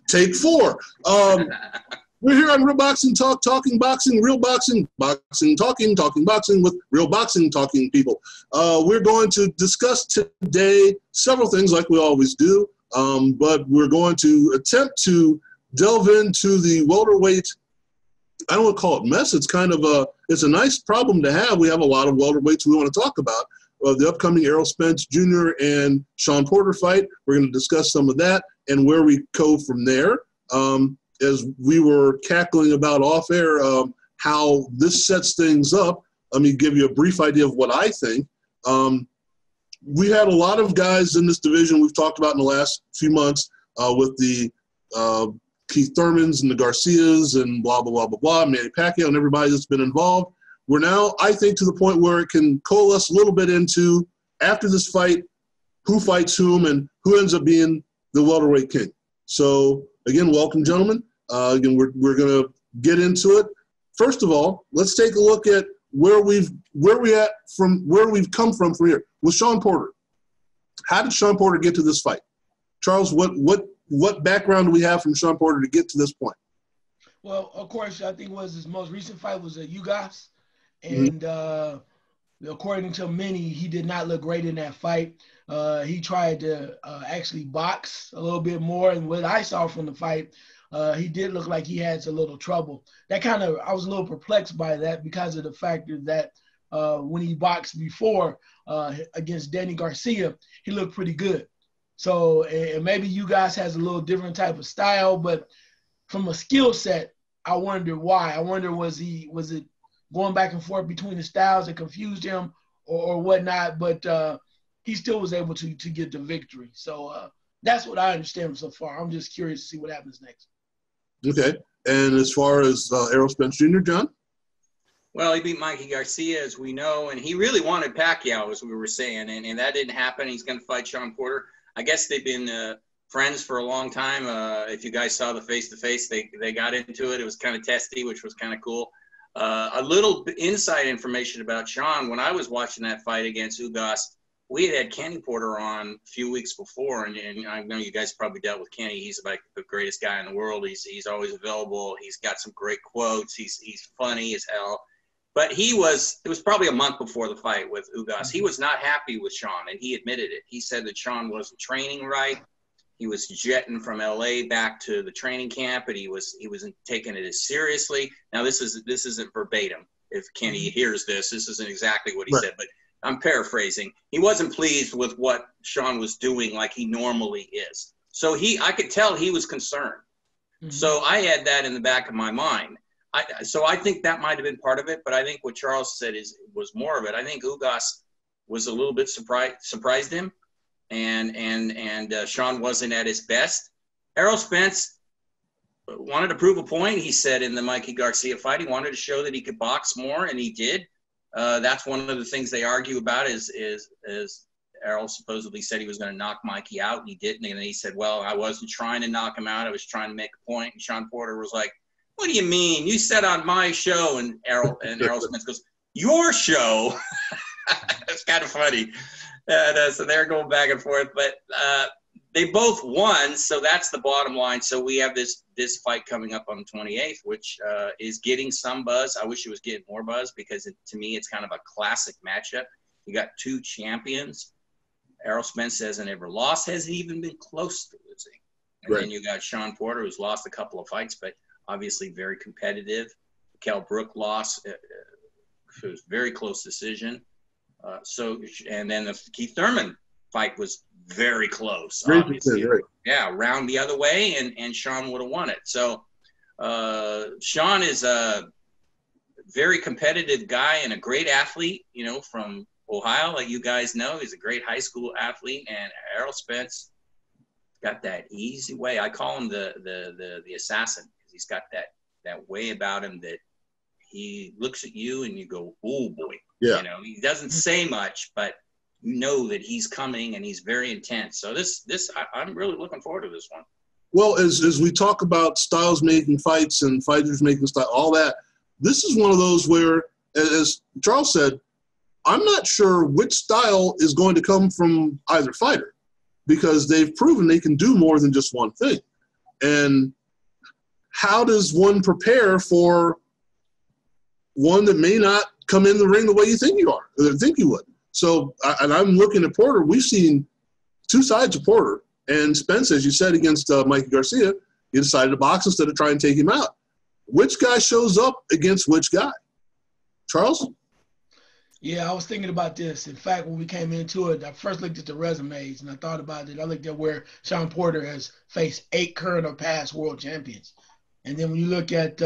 Take 4. We're here on Real Boxing Talk, talking boxing, real boxing, boxing, talking boxing with real boxing talking people. We're going to discuss today several things like we always do, but we're going to attempt to delve into the welterweight. I don't want to call it mess. It's kind of it's a nice problem to have. We have a lot of welterweights we want to talk about. The upcoming Errol Spence Jr. and Shawn Porter fight. We're going to discuss some of that and where we go from there. As we were cackling about off air, how this sets things up. Let me give you a brief idea of what I think. We had a lot of guys in this division we've talked about in the last few months with the Keith Thurmans and the Garcias and blah, blah, blah, blah, blah, Manny Pacquiao and everybody that's been involved. We're now, I think, to the point where it can coalesce a little bit into, after this fight, who fights whom and who ends up being the welterweight king. So, again, welcome, gentlemen. Again, we're going to get into it. First of all, let's take a look at where we've come from here with Shawn Porter. How did Shawn Porter get to this fight? Charles, what background do we have from Shawn Porter to get to this point? Well, of course, I think his most recent fight was at UGAS, and according to many, he did not look great in that fight. He tried to actually box a little bit more, and what I saw from the fight, he did look like he had a little trouble. I was a little perplexed by that because of the factor that when he boxed before against Danny Garcia, he looked pretty good. So and maybe you guys has a little different type of style, but from a skill set, I wonder why. I wonder was it going back and forth between the styles that confused him or whatnot, but he still was able to get the victory. So that's what I understand so far. I'm just curious to see what happens next. Okay. And as far as Errol Spence Jr., John? Well, he beat Mikey Garcia, as we know, and he really wanted Pacquiao, as we were saying, and that didn't happen. He's going to fight Shawn Porter. I guess they've been friends for a long time. If you guys saw the face-to-face, they got into it. It was kind of testy, which was kind of cool. A little inside information about Shawn. When I was watching that fight against Ugas, we had Kenny Porter on a few weeks before, and I know you guys probably dealt with Kenny. He's like the greatest guy in the world. He's always available. He's got some great quotes. He's funny as hell. But it was probably a month before the fight with Ugas. He was not happy with Shawn, and he admitted it. He said that Shawn wasn't training right. He was jetting from L.A. back to the training camp, and he wasn't taking it as seriously. Now, this isn't verbatim. If Kenny hears this isn't exactly what he said, but I'm paraphrasing. He wasn't pleased with what Shawn was doing like he normally is. So I could tell he was concerned. Mm-hmm. So I had that in the back of my mind. So I think that might have been part of it, but I think what Charles said was more of it. I think Ugas was a little bit surprised him, and Shawn wasn't at his best. Errol Spence wanted to prove a point. He said in the Mikey Garcia fight, he wanted to show that he could box more, and he did. That's one of the things they argue about is Errol supposedly said he was going to knock Mikey out, and he didn't. And then he said, well, I wasn't trying to knock him out. I was trying to make a point. And Shawn Porter was like, what do you mean? You said on my show. And Errol Spence goes, your show? It's kind of funny. So they're going back and forth. But they both won, so that's the bottom line. So we have this fight coming up on the 28th, which is getting some buzz. I wish it was getting more buzz because, to me, it's kind of a classic matchup. You got two champions. Errol Spence hasn't ever lost, hasn't even been close to losing. And then you got Shawn Porter, who's lost a couple of fights, but obviously very competitive. Kell Brook lost. It was a very close decision. And then the Keith Thurman fight was very close. Obviously. Yeah, round the other way, and Shawn would have won it. So Shawn is a very competitive guy and a great athlete, from Ohio, like you guys know. He's a great high school athlete, and Errol Spence got that easy way. I call him the assassin because he's got that way about him that he looks at you and you go, oh boy. Yeah. He doesn't say much, but you know that he's coming and he's very intense. So I'm really looking forward to this one. Well, as we talk about styles making fights and fighters making style, all that, this is one of those where, as Charles said, I'm not sure which style is going to come from either fighter because they've proven they can do more than just one thing. And how does one prepare for one that may not come in the ring the way you think you are, or think you would? So, and I'm looking at Porter. We've seen two sides of Porter. And Spence, as you said, against Mikey Garcia, you decided to box instead of trying to take him out. Which guy shows up against which guy? Charles? Yeah, I was thinking about this. In fact, when we came into it, I first looked at the resumes, and I thought about it. I looked at where Shawn Porter has faced 8 current or past world champions. And then when you look at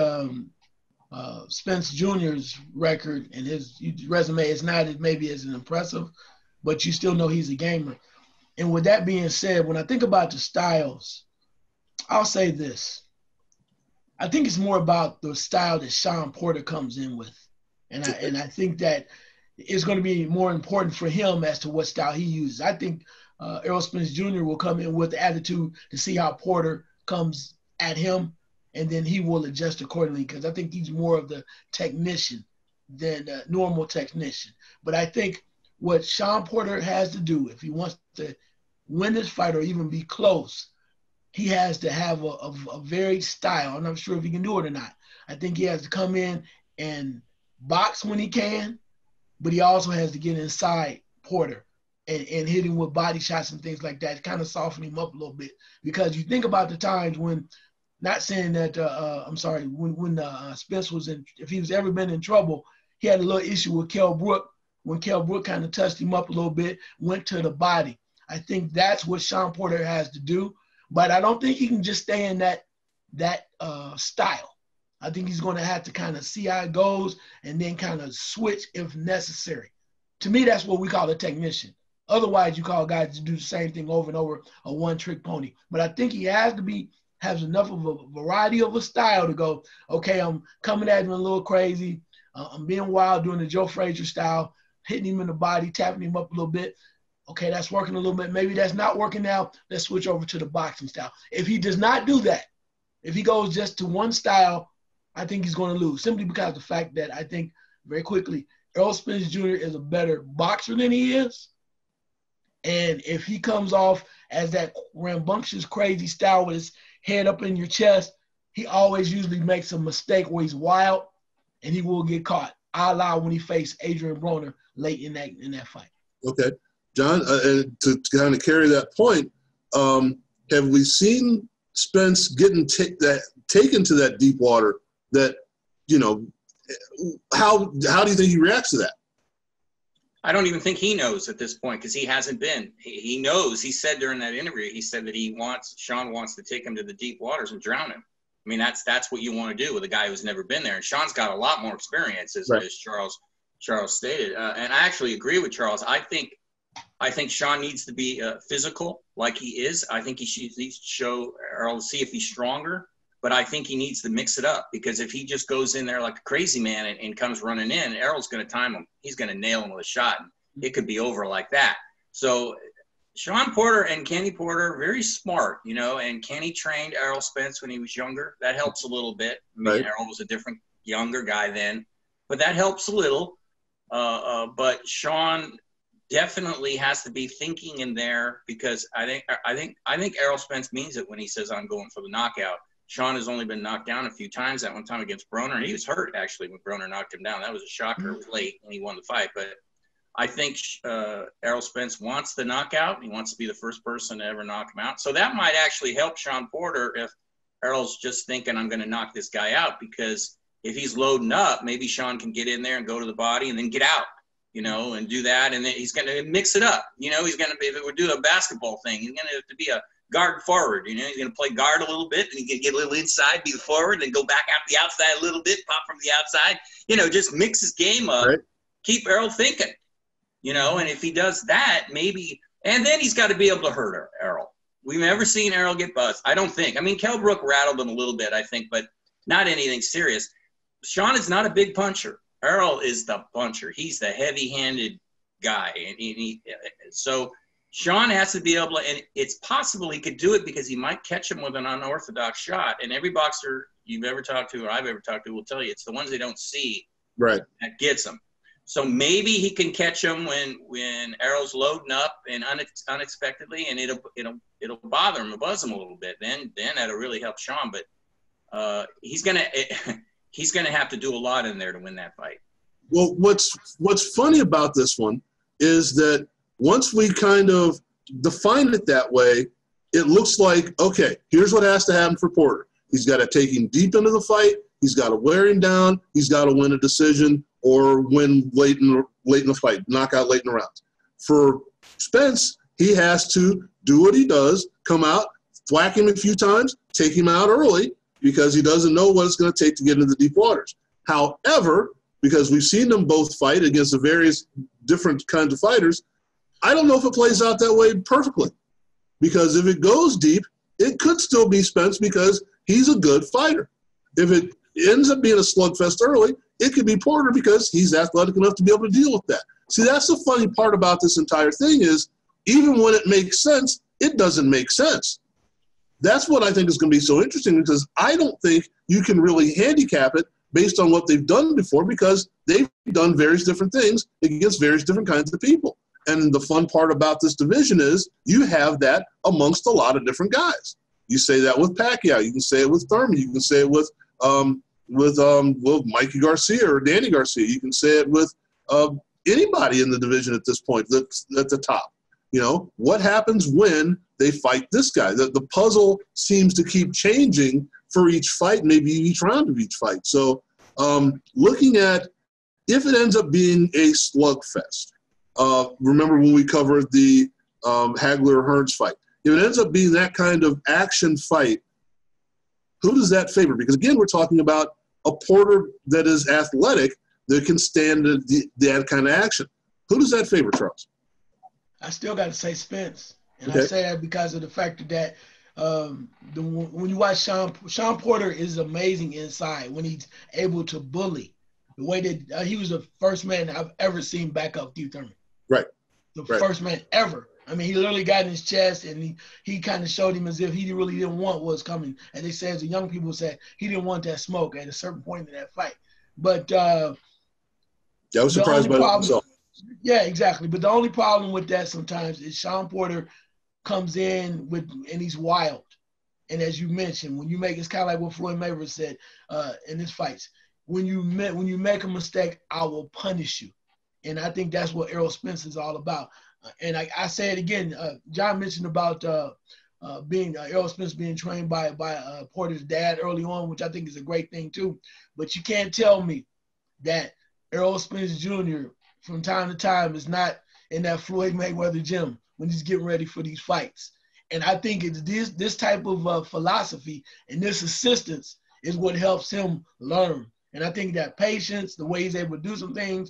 Spence Jr.'s record, and his resume is not maybe as impressive, but you still know he's a gamer. And with that being said, when I think about the styles, I'll say this. I think it's more about the style that Shawn Porter comes in with. And I think that it's going to be more important for him as to what style he uses. I think Errol Spence Jr. will come in with the attitude to see how Porter comes at him, and then he will adjust accordingly, because I think he's more of the technician than a normal technician. But I think what Shawn Porter has to do, if he wants to win this fight or even be close, he has to have a varied style. I'm not sure if he can do it or not. I think he has to come in and box when he can, but he also has to get inside Porter and hit him with body shots and things like that, kind of soften him up a little bit. Because you think about the times when, not saying that, when Spence was in, if he was ever been in trouble, he had a little issue with Kell Brook, when Kell Brook kind of touched him up a little bit, went to the body. I think that's what Shawn Porter has to do, but I don't think he can just stay in that style. I think he's going to have to kind of see how it goes and then kind of switch if necessary. To me, that's what we call a technician. Otherwise, you call guys to do the same thing over and over, a one-trick pony. But I think he has enough of a variety of a style to go, okay, I'm coming at him a little crazy. I'm being wild, doing the Joe Frazier style, hitting him in the body, tapping him up a little bit. Okay, that's working a little bit. Maybe that's not working now. Let's switch over to the boxing style. If he does not do that, if he goes just to one style, I think he's going to lose, simply because of the fact that I think, very quickly, Errol Spence Jr. is a better boxer than he is. And if he comes off as that rambunctious, crazy style with his head up in your chest, he always usually makes a mistake where he's wild and he will get caught, a la when he faced Adrian Broner late in that fight. Okay. John, to kind of carry that point, have we seen Spence getting taken to that deep water that, how do you think he reacts to that? I don't even think he knows at this point, because he hasn't been. He knows. He said during that interview, he said that Shawn wants to take him to the deep waters and drown him. I mean, that's what you want to do with a guy who's never been there. And Shawn's got a lot more experience, as Charles stated. And I actually agree with Charles. I think Shawn needs to be physical like he is. I think he needs to show Errol, see if he's stronger. But I think he needs to mix it up, because if he just goes in there like a crazy man and comes running in, Errol's going to time him. He's going to nail him with a shot. And it could be over like that. So Shawn Porter and Kenny Porter, very smart, and Kenny trained Errol Spence when he was younger. That helps a little bit. I mean, right. Errol was a different, younger guy then, but that helps a little. But Shawn definitely has to be thinking in there, because I think Errol Spence means it when he says, I'm going for the knockout. Shawn has only been knocked down a few times. That one time against Broner, and he was hurt, actually, when Broner knocked him down. That was a shocker. It was late, and he won the fight. But I think Errol Spence wants the knockout. He wants to be the first person to ever knock him out. So that might actually help Shawn Porter if Errol's just thinking, I'm going to knock this guy out, because if he's loading up, maybe Shawn can get in there and go to the body and then get out, and do that. And then he's going to mix it up. He's going to be, if we're doing a basketball thing, he's going to have to be a guard forward, he's going to play guard a little bit, and he's going to get a little inside, be the forward, and go back out the outside a little bit, pop from the outside, just mix his game up, right. Keep Errol thinking, and if he does that, maybe, and then he's got to be able to hurt Errol. We've never seen Errol get buzzed, I don't think. I mean, Kell Brook rattled him a little bit, I think, but not anything serious. Shawn is not a big puncher. Errol is the puncher. He's the heavy-handed guy, and so Shawn has to be able to, and it's possible he could do it because he might catch him with an unorthodox shot. And every boxer you've ever talked to or I've ever talked to will tell you it's the ones they don't see right. that gets them. So maybe he can catch him when Errol's loading up and unexpectedly, and it'll bother him, buzz him a little bit. Then that'll really help Shawn. But he's gonna have to do a lot in there to win that fight. Well, what's funny about this one is that once we kind of define it that way, it looks like, okay, here's what has to happen for Porter. He's got to take him deep into the fight. He's got to wear him down. He's got to win a decision or win late in the fight, knock out late in the rounds. For Spence, he has to do what he does, come out, whack him a few times, take him out early because he doesn't know what it's going to take to get into the deep waters. However, because we've seen them both fight against the various different kinds of fighters, I don't know if it plays out that way perfectly. Because if it goes deep, it could still be Spence because he's a good fighter. If it ends up being a slugfest early, it could be Porter because he's athletic enough to be able to deal with that. See, that's the funny part about this entire thing is even when it makes sense, it doesn't make sense. That's what I think is going to be so interesting because I don't think you can really handicap it based on what they've done before because they've done various different things against various different kinds of people. And the fun part about this division is you have that amongst a lot of different guys. You say that with Pacquiao. You can say it with Thurman. You can say it with Mikey Garcia or Danny Garcia. You can say it with anybody in the division at this point that's at the top. You know, what happens when they fight this guy? The puzzle seems to keep changing for each fight, maybe each round of each fight. So looking at if it ends up being a slugfest, remember when we covered the Hagler-Hearns fight, if it ends up being that kind of action fight, who does that favor? Because, again, we're talking about a Porter that is athletic that can stand that kind of action. Who does that favor, Charles? I still got to say Spence. And Okay. I say that because of the fact that when you watch Shawn Porter is amazing inside when he's able to bully. The way that he was the first man I've ever seen back up Keith Thurman. Right. The first man ever. I mean, he literally got in his chest and he kind of showed him as if he really didn't want what was coming. And they say, as the young people said, he didn't want that smoke at a certain point in that fight. But I was surprised by that myself. Yeah, exactly. But the only problem with that sometimes is Shawn Porter comes in and he's wild. And as you mentioned, when you make, it's kind of like what Floyd Mayweather said in his fights. When you make a mistake, I will punish you. And I think that's what Errol Spence is all about. And I say it again, John mentioned about Errol Spence being trained by Porter's dad early on, which I think is a great thing too. But you can't tell me that Errol Spence Jr. from time to time is not in that Floyd Mayweather gym when he's getting ready for these fights. And I think it's this type of philosophy and this assistance is what helps him learn. And I think that patience, the way he's able to do some things,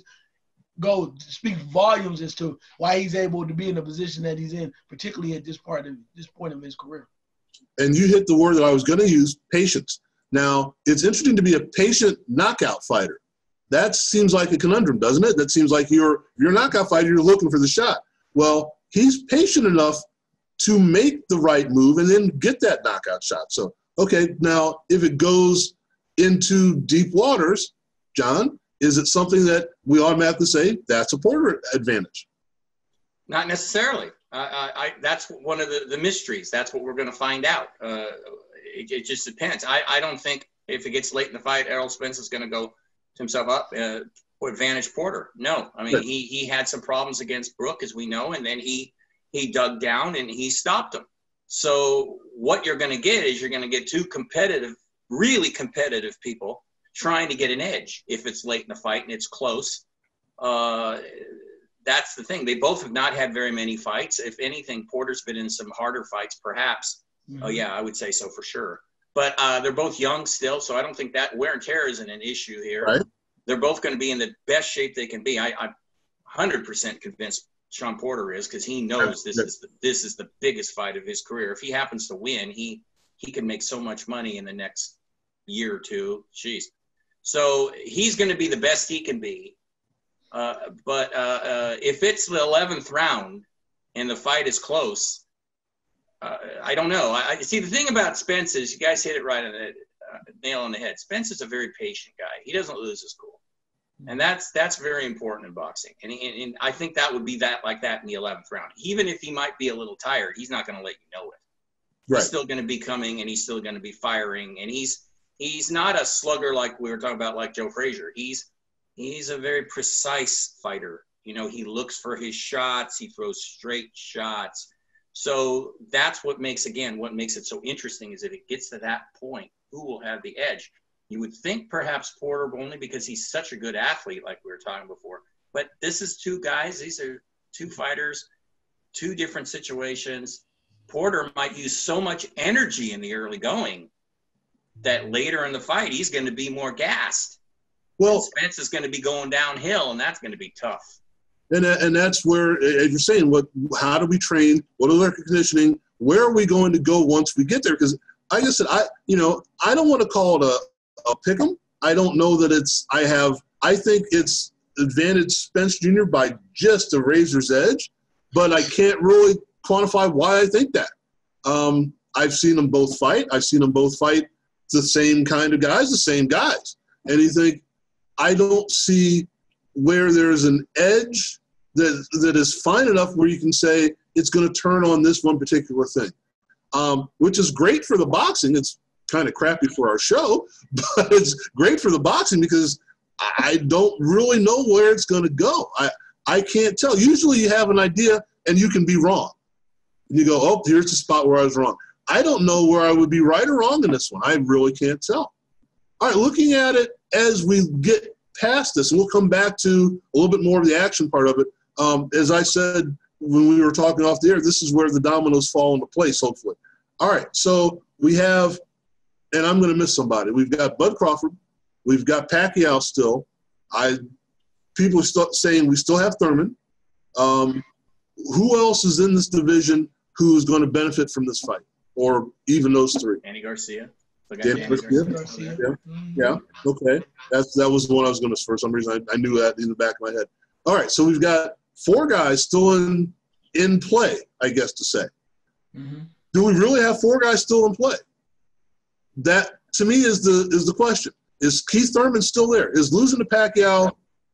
speak volumes as to why he's able to be in the position that he's in, particularly at this point of his career. And you hit the word that I was going to use, patience. Now, it's interesting to be a patient knockout fighter. That seems like a conundrum, doesn't it? That seems like you're a knockout fighter, you're looking for the shot. Well, he's patient enough to make the right move and then get that knockout shot. So, okay, now if it goes into deep waters, John, is it something that we automatically say that's a Porter advantage? Not necessarily. That's one of the mysteries. That's what we're going to find out. It just depends. I don't think if it gets late in the fight, Errol Spence is going to go himself up or advantage Porter. No. I mean, he had some problems against Brook, as we know, and then he dug down and he stopped him. So what you're going to get is you're going to get two really competitive people trying to get an edge if it's late in the fight and it's close. That's the thing. They both have not had very many fights. If anything, Porter's been in some harder fights, perhaps. Mm-hmm. Oh, yeah, I would say so for sure. But they're both young still, so I don't think that wear and tear isn't an issue here. Right. They're both going to be in the best shape they can be. I'm 100% convinced Shawn Porter is, because he knows this is the biggest fight of his career. If he happens to win, he can make so much money in the next year or two. Jeez. So he's going to be the best he can be. But if it's the 11th round and the fight is close, I don't know. I see, the thing about Spence is, you guys hit it right on the nail on the head. Spence is a very patient guy. He doesn't lose his cool. And that's very important in boxing. And I think that would be like that in the 11th round. Even if he might be a little tired, he's not going to let you know it. Right. He's still going to be coming, and he's still going to be firing. And he's not a slugger like we were talking about, like Joe Frazier. He's a very precise fighter. You know, he looks for his shots. He throws straight shots. So that's what makes it so interesting is if it gets to that point, who will have the edge? You would think perhaps Porter, only because he's such a good athlete, like we were talking before. But this is two guys. These are two fighters, two different situations. Porter might use so much energy in the early going that later in the fight, he's going to be more gassed. Well, and Spence is going to be going downhill, and that's going to be tough. And that's where, as you're saying, how do we train? What are their conditioning? Where are we going to go once we get there? Because like I said, I don't want to call it a pick 'em. I don't know that I think it's advantage Spence Jr. by just a razor's edge, but I can't really quantify why I think that. I've seen them both fight. I've seen them both fight the same kind of guys, the same guys. And you think, I don't see where there's an edge that is fine enough where you can say it's going to turn on this one particular thing, which is great for the boxing. It's kind of crappy for our show, but it's great for the boxing because I don't really know where it's going to go. I can't tell. Usually you have an idea and you can be wrong. And you go, oh, here's the spot where I was wrong. I don't know where I would be right or wrong in this one. I really can't tell. All right, looking at it as we get past this, and we'll come back to a little bit more of the action part of it. As I said when we were talking off the air, this is where the dominoes fall into place, hopefully. All right, so we have, and I'm going to miss somebody. We've got Bud Crawford. We've got Pacquiao still. People are saying we still have Thurman. Who else is in this division who's going to benefit from this fight, or even those three? Danny Garcia. Danny Garcia. Yeah. Okay. That was the one I was going to. For some reason, I knew that in the back of my head. All right. So we've got four guys still in play, I guess to say. Mm-hmm. Do we really have four guys still in play? That to me is the question. Is Keith Thurman still there? Is losing to Pacquiao?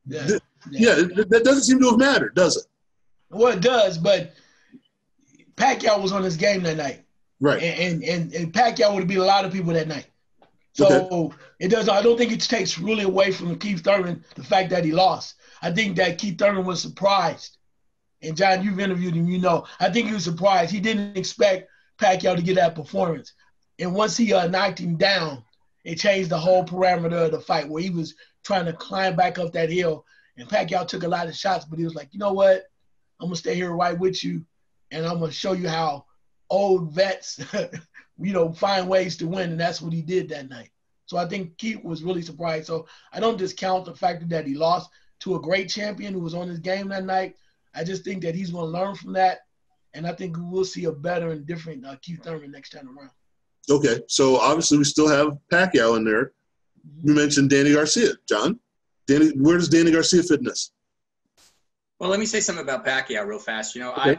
That doesn't seem to have mattered, does it? Well, it does, but Pacquiao was on his game that night. Right. And Pacquiao would have beat a lot of people that night. So It does. I don't think it takes really away from Keith Thurman the fact that he lost. I think that Keith Thurman was surprised. And John, you've interviewed him, you know. I think he was surprised. He didn't expect Pacquiao to get that performance. And once he knocked him down, it changed the whole parameter of the fight where he was trying to climb back up that hill. And Pacquiao took a lot of shots, but he was like, you know what? I'm going to stay here right with you, and I'm going to show you how old vets, find ways to win, and that's what he did that night. So I think Keith was really surprised. So I don't discount the fact that he lost to a great champion who was on his game that night. I just think that he's going to learn from that, and I think we'll see a better and different Keith Thurman next time around. Okay, so obviously we still have Pacquiao in there. You mentioned Danny Garcia. John, where does Danny Garcia fit in this? Well, let me say something about Pacquiao real fast. Okay.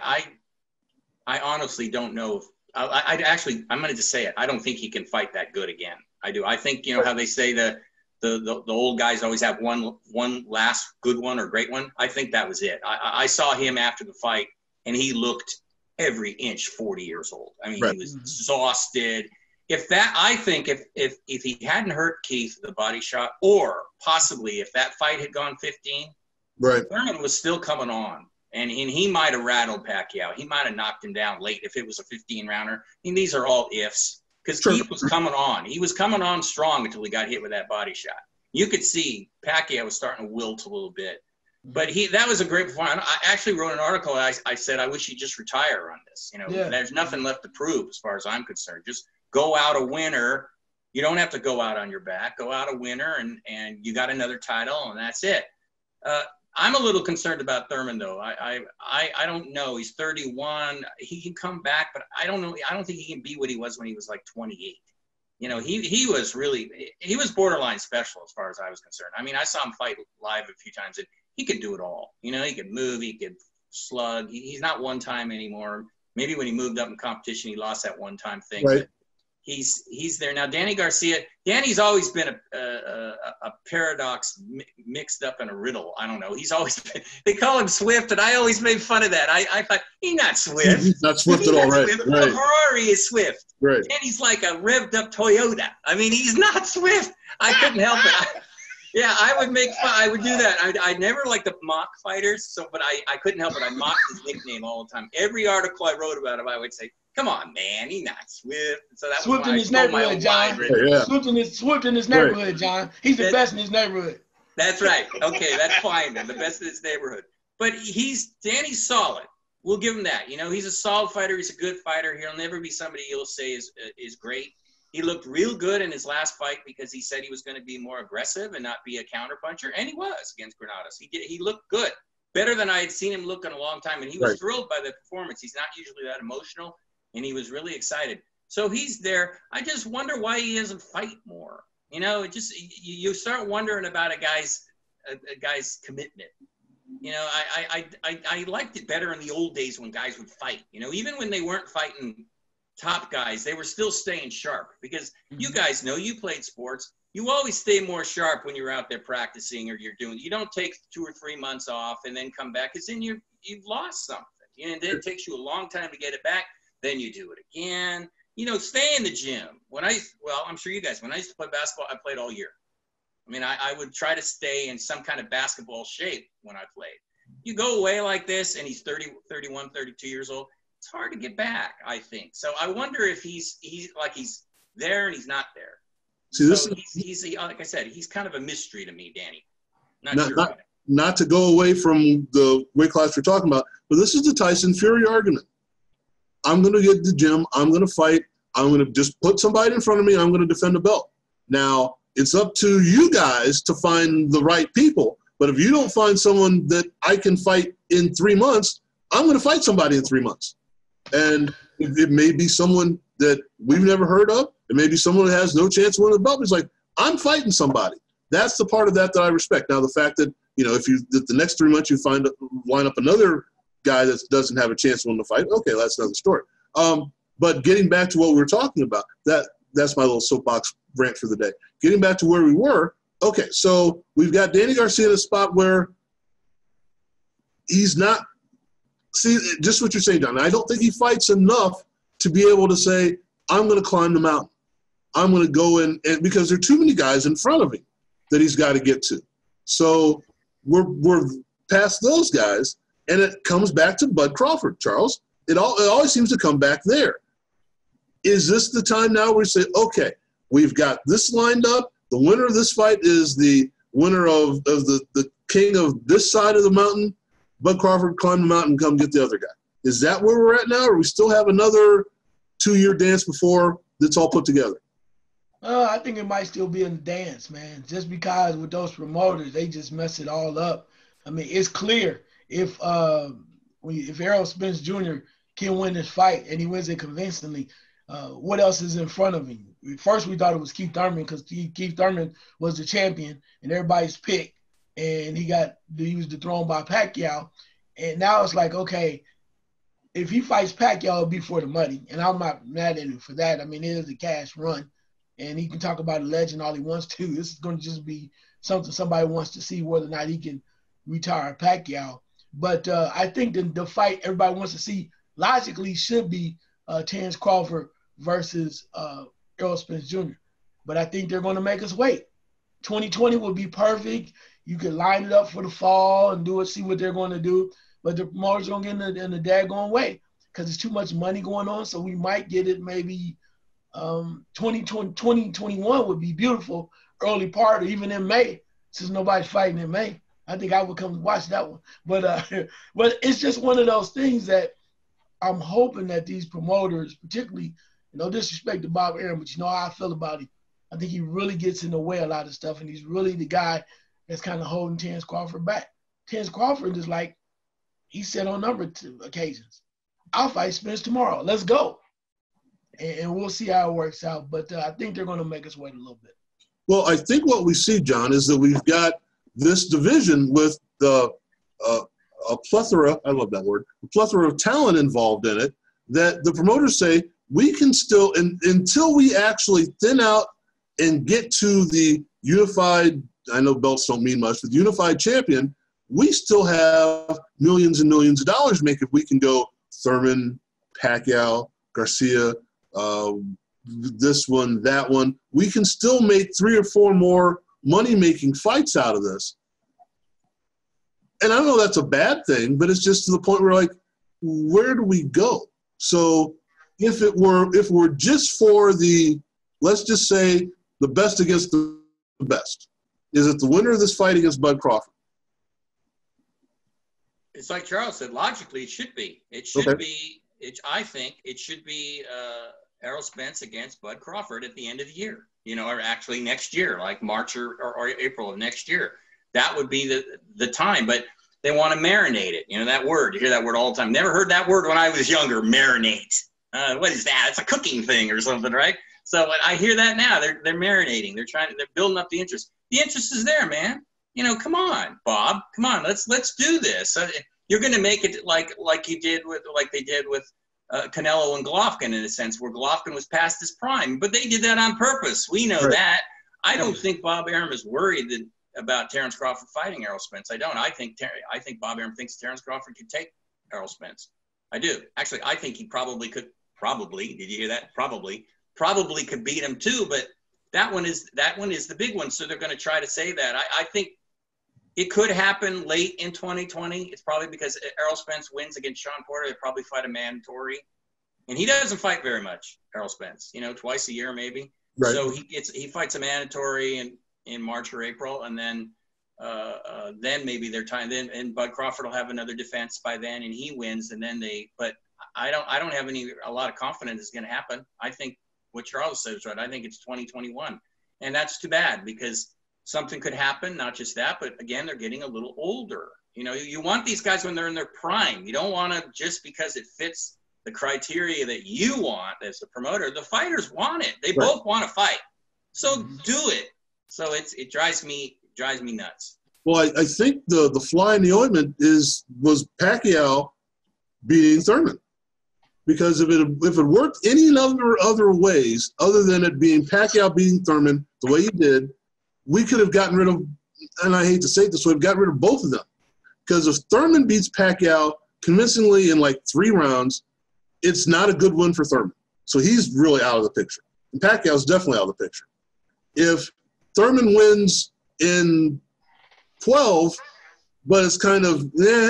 I honestly don't know if I'm going to just say it. I don't think he can fight that good again. I do. I think, how they say the old guys always have one last good one or great one. I think that was it. I saw him after the fight, and he looked every inch 40 years old. I mean, He was exhausted. I think if he hadn't hurt Keith, the body shot, or possibly if that fight had gone 15, right, Thurman was still coming on. And he might have rattled Pacquiao. He might have knocked him down late if it was a 15-rounder. I mean, these are all ifs. Because Keith was coming on. He was coming on strong until he got hit with that body shot. You could see Pacquiao was starting to wilt a little bit. But that was a great performance. I actually wrote an article. I said, I wish he'd just retire on this. There's nothing left to prove as far as I'm concerned. Just go out a winner. You don't have to go out on your back. Go out a winner, and you got another title, and that's it. I'm a little concerned about Thurman, though. I don't know. He's 31. He can come back, but I don't know. I don't think he can be what he was when he was like 28. He was borderline special as far as I was concerned. I mean, I saw him fight live a few times, and he could do it all. He could move, he could slug. He's not one time anymore. Maybe when he moved up in competition, he lost that one time thing. Right. he's there now. Danny Garcia. Danny's always been a paradox mixed up in a riddle. I don't know. He's always been, they call him Swift, and I always made fun of that. I thought he's not Swift. He's not Swift at all, right? A Ferrari is Swift. Right. Danny's like a revved up Toyota. I mean, he's not Swift. I couldn't help it. Yeah, I would make fun. I would do that. I never liked the mock fighters, but I couldn't help it. I mocked his nickname all the time. Every article I wrote about him, I would say, "Come on, man, he's not Swift." So that Swift was in his neighborhood, John. Yeah. Swift in his neighborhood, John. He's the best in his neighborhood. That's right. Okay, that's fine. Then. The best in his neighborhood. But Danny's solid. We'll give him that. You know, he's a solid fighter. He's a good fighter. He'll never be somebody you'll say is great. He looked real good in his last fight because he said he was going to be more aggressive and not be a counterpuncher, and he was against Granados. He looked good, better than I had seen him look in a long time, and he was thrilled by the performance. He's not usually that emotional, and he was really excited. So he's there. I just wonder why he doesn't fight more. You know, it just you start wondering about a guy's commitment. You know, I liked it better in the old days when guys would fight. You know, even when they weren't fighting top guys, they were still staying sharp because you guys know, you played sports. You always stay more sharp when you're out there practicing or you don't take 2 or 3 months off and then come back, because then you've lost something. And then it takes you a long time to get it back. Then you do it again. You know, stay in the gym. I'm sure you guys, when I used to play basketball, I played all year. I mean, I would try to stay in some kind of basketball shape when I played. You go away like this and he's 30, 31, 32 years old. It's hard to get back, I think. So I wonder if he's there and he's not there. See, he's like I said, he's kind of a mystery to me, Danny. Not to go away from the weight class we're talking about, but this is the Tyson Fury argument. I'm going to get to the gym. I'm going to fight. I'm going to just put somebody in front of me. I'm going to defend the belt. Now, it's up to you guys to find the right people. But if you don't find someone that I can fight in 3 months, I'm going to fight somebody in 3 months. And it may be someone that we've never heard of. It may be someone that has no chance of winning the belt. It's like, I'm fighting somebody. That's the part of that I respect. Now, the fact that, you know, if the next 3 months you line up another guy that doesn't have a chance to win the fight, okay, that's another story. But getting back to what we were talking about, that's my little soapbox rant for the day. Getting back to where we were, okay, so we've got Danny Garcia in a spot where he's not – see, just what you're saying, John. I don't think he fights enough to be able to say, I'm going to climb the mountain. I'm going to go in, and because there are too many guys in front of him that he's got to get to. So we're past those guys, and it comes back to Bud Crawford, Charles. It always seems to come back there. Is this the time now where we say, okay, we've got this lined up. The winner of this fight is the winner of the king of this side of the mountain. Bud Crawford, climb the mountain and come get the other guy. Is that where we're at now, or we still have another 2-year dance before it's all put together? I think it might still be in the dance, man, just because with those promoters, they just mess it all up. I mean, it's clear if Errol Spence Jr. can win this fight and he wins it convincingly, what else is in front of him? First, we thought it was Keith Thurman because Keith Thurman was the champion and everybody's pick, and he was dethroned by Pacquiao. And now it's like, okay, if he fights Pacquiao, it'll be for the money. And I'm not mad at him for that. I mean, it is a cash run. And he can talk about a legend all he wants to. This is going to just be something somebody wants to see whether or not he can retire Pacquiao. But I think the fight everybody wants to see logically should be Terence Crawford versus Errol Spence Jr. But I think they're going to make us wait. 2020 will be perfect. You can line it up for the fall and do it, see what they're going to do. But the promoters are going to get in the daggone way because there's too much money going on. So we might get it maybe 2021 would be beautiful, early part, or even in May, since nobody's fighting in May. I think I would come watch that one. But it's just one of those things that I'm hoping that these promoters, particularly, no disrespect to Bob Arum, but you know how I feel about him. I think he really gets in the way a lot of stuff, and he's really the guy that's kind of holding Terence Crawford back. Terence Crawford is like, he said on a number of occasions, I'll fight Spence tomorrow. Let's go. And we'll see how it works out. But I think they're going to make us wait a little bit. Well, I think what we see, John, is that we've got this division with a plethora, I love that word, a plethora of talent involved in it, that the promoters say, we can still, until we actually thin out and get to the unified, I know belts don't mean much, but the unified champion, we still have millions and millions of dollars to make if we can go Thurman, Pacquiao, Garcia, this one, that one. We can still make 3 or 4 more money-making fights out of this. And I don't know that's a bad thing, but it's just to the point where, like, where do we go? So if we're just for the, let's just say, the best against the best, is it the winner of this fight against Bud Crawford? It's like Charles said, logically it should be. It should be, I think it should be Errol Spence against Bud Crawford at the end of the year, or actually next year, like March or April of next year. That would be the time, but they want to marinate it. That word, you hear that word all the time. Never heard that word when I was younger, marinate. What is that? It's a cooking thing or something, right? So I hear that now. They're marinating. They're building up the interest. The interest is there, man. Come on, Bob. Come on, let's do this. You're going to make it like they did with Canelo and Golovkin, in a sense, where Golovkin was past his prime, but they did that on purpose. We know that. I don't think Bob Arum is worried about Terrence Crawford fighting Errol Spence. I don't. I think Bob Arum thinks Terrence Crawford could take Errol Spence. I do. Actually, I think he probably could. Probably. Did you hear that? Probably could beat him too. But that one is the big one. So they're going to try to say that. I think it could happen late in 2020. It's probably because Errol Spence wins against Shawn Porter. They probably fight a mandatory, and he doesn't fight very much. Errol Spence, twice a year maybe. Right. So he fights a mandatory in March or April, and then maybe their time. Then and Bud Crawford will have another defense by then, and he wins, and then they. But I don't have a lot of confidence it's going to happen. I think what Charles says is right. I think it's 2021, and that's too bad because something could happen. Not just that, but again, they're getting a little older. You want these guys when they're in their prime. You don't want to just because it fits the criteria that you want as a promoter. The fighters want it. They both want to fight, so do it. So it drives me nuts. Well, I think the fly in the ointment was Pacquiao beating Thurman, because if it worked any other ways other than it being Pacquiao beating Thurman the way he did, we could have gotten rid of, and I hate to say it this way, gotten rid of both of them. Because if Thurman beats Pacquiao convincingly in like 3 rounds, it's not a good win for Thurman. So he's really out of the picture. And Pacquiao's definitely out of the picture. If Thurman wins in 12, but it's kind of,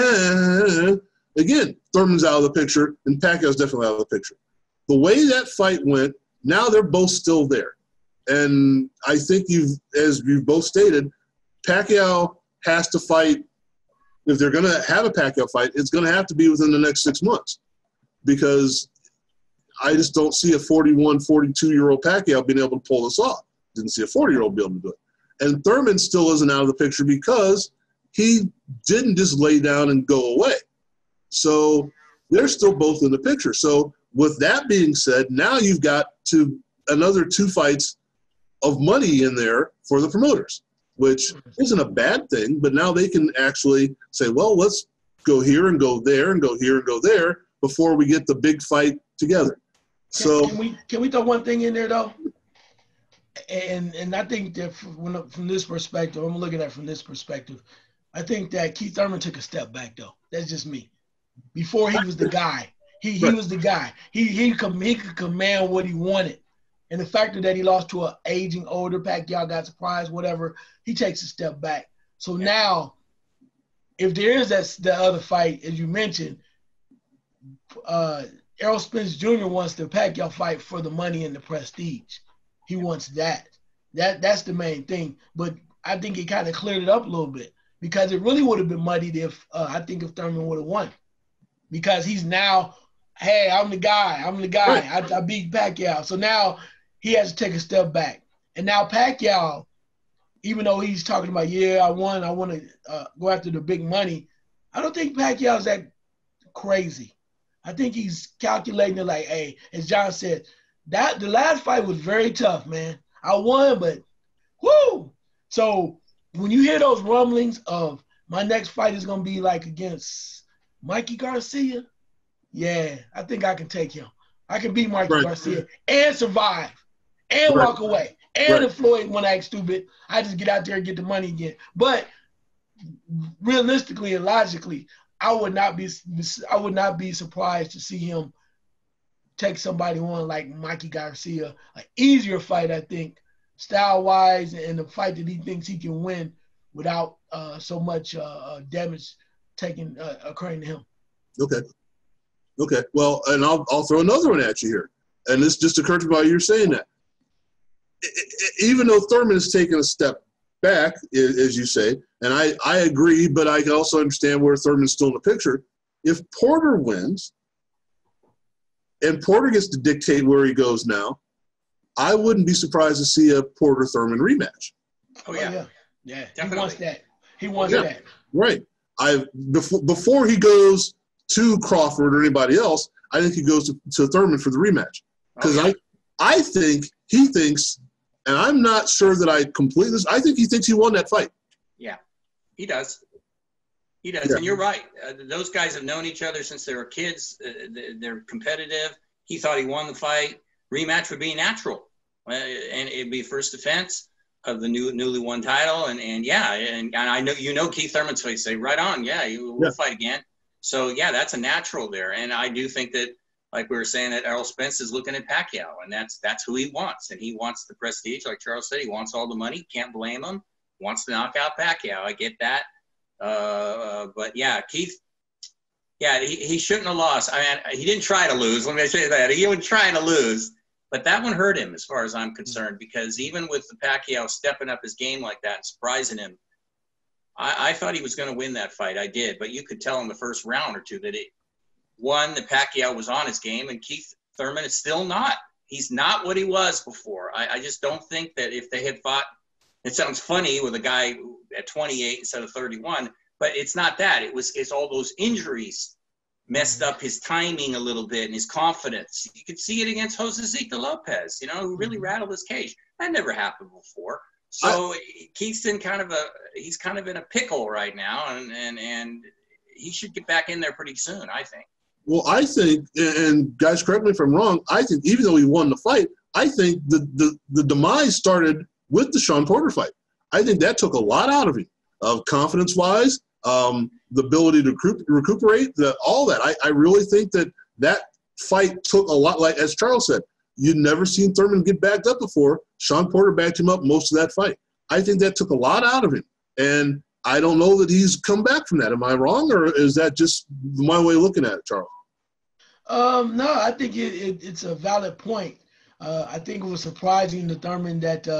again, Thurman's out of the picture, and Pacquiao's definitely out of the picture. The way that fight went, now they're both still there. And I think as you've both stated, Pacquiao has to fight. If they're going to have a Pacquiao fight, it's going to have to be within the next 6 months, because I just don't see a 41, 42-year-old Pacquiao being able to pull this off. Didn't see a 40-year-old be able to do it. And Thurman still isn't out of the picture because he didn't just lay down and go away. So they're still both in the picture. So with that being said, now you've got another 2 fights of money in there for the promoters, which isn't a bad thing, but now they can actually say, well, let's go here and go there and go here and go there before we get the big fight together. Can we throw one thing in there though? And I think that from this perspective, I'm looking at it from this perspective, I think that Keith Thurman took a step back though. That's just me. Before he was the guy. He was the guy. He could command what he wanted. And the fact that he lost to an aging, older Pacquiao, got surprised, whatever, he takes a step back. So now, if there is the other fight, as you mentioned, Errol Spence Jr. wants the Pacquiao fight for the money and the prestige. He wants that. That's the main thing. But I think it kind of cleared it up a little bit, because it really would have been muddied if Thurman would have won. Because he's now, hey, I'm the guy. Right. I beat Pacquiao. So now he has to take a step back. And now Pacquiao, even though he's talking about, I won, I want to go after the big money, I don't think Pacquiao's that crazy. I think he's calculating it like, hey, as John said, the last fight was very tough, man. I won, but whoo! So when you hear those rumblings of my next fight is going to be like against Mikey Garcia, yeah, I think I can take him. I can beat Mikey Right. Garcia and survive and Right. walk away. And if Floyd want to act stupid, I just get out there and get the money again. But realistically and logically, I would not be surprised to see him take somebody on like Mikey Garcia. An easier fight, I think, style-wise, and the fight that he thinks he can win without so much damage occurring to him. Okay. Well, and I'll throw another one at you here. And this just occurred to me while you were saying that. Even though Thurman has taken a step back, as you say, and I agree, but I can also understand where Thurman's still in the picture. If Porter wins and Porter gets to dictate where he goes now, I wouldn't be surprised to see a Porter-Thurman rematch. Oh, yeah. Yeah, definitely. He wants that. He wants that. Right. Before he goes to Crawford or anybody else, I think he goes to Thurman for the rematch. Because I think he thinks, and I'm not sure that I complete this, I think he thinks he won that fight. Yeah, he does. He does. Yeah. And you're right. Those guys have known each other since they were kids. They're competitive. He thought he won the fight. Rematch would be natural. And it'd be first defense of the newly won title. And I know Keith Thurman's face say, right on, we'll fight again. So, that's a natural there. And I do think that, like we were saying, that Errol Spence is looking at Pacquiao, and that's who he wants. And he wants the prestige, like Charles said. He wants all the money. Can't blame him. Wants to knock out Pacquiao. I get that. But, Keith, he shouldn't have lost. I mean, he didn't try to lose. Let me say that. He wasn't trying to lose. But that one hurt him as far as I'm concerned, because even with the Pacquiao stepping up his game like that and surprising him, I thought he was going to win that fight. I did. But you could tell in the first round or two that the Pacquiao was on his game, and Keith Thurman is still not. He's not what he was before. I just don't think that if they had fought, it sounds funny with a guy at 28 instead of 31, but it's not that. It's all those injuries messed up his timing a little bit and his confidence. You could see it against Josecito Lopez, who really rattled his cage. That never happened before. So Keith's he's kind of in a pickle right now, and he should get back in there pretty soon, I think. Well, I think, and guys, correct me if I'm wrong, I think even though he won the fight, I think the demise started with the Shawn Porter fight. I think that took a lot out of him, confidence-wise, the ability to recuperate, all that. I really think that fight took a lot, like as Charles said, you'd never seen Thurman get backed up before. Shawn Porter backed him up most of that fight. I think that took a lot out of him. And I don't know that he's come back from that. Am I wrong, or is that just my way of looking at it, Charles? No, I think it's a valid point. I think it was surprising to Thurman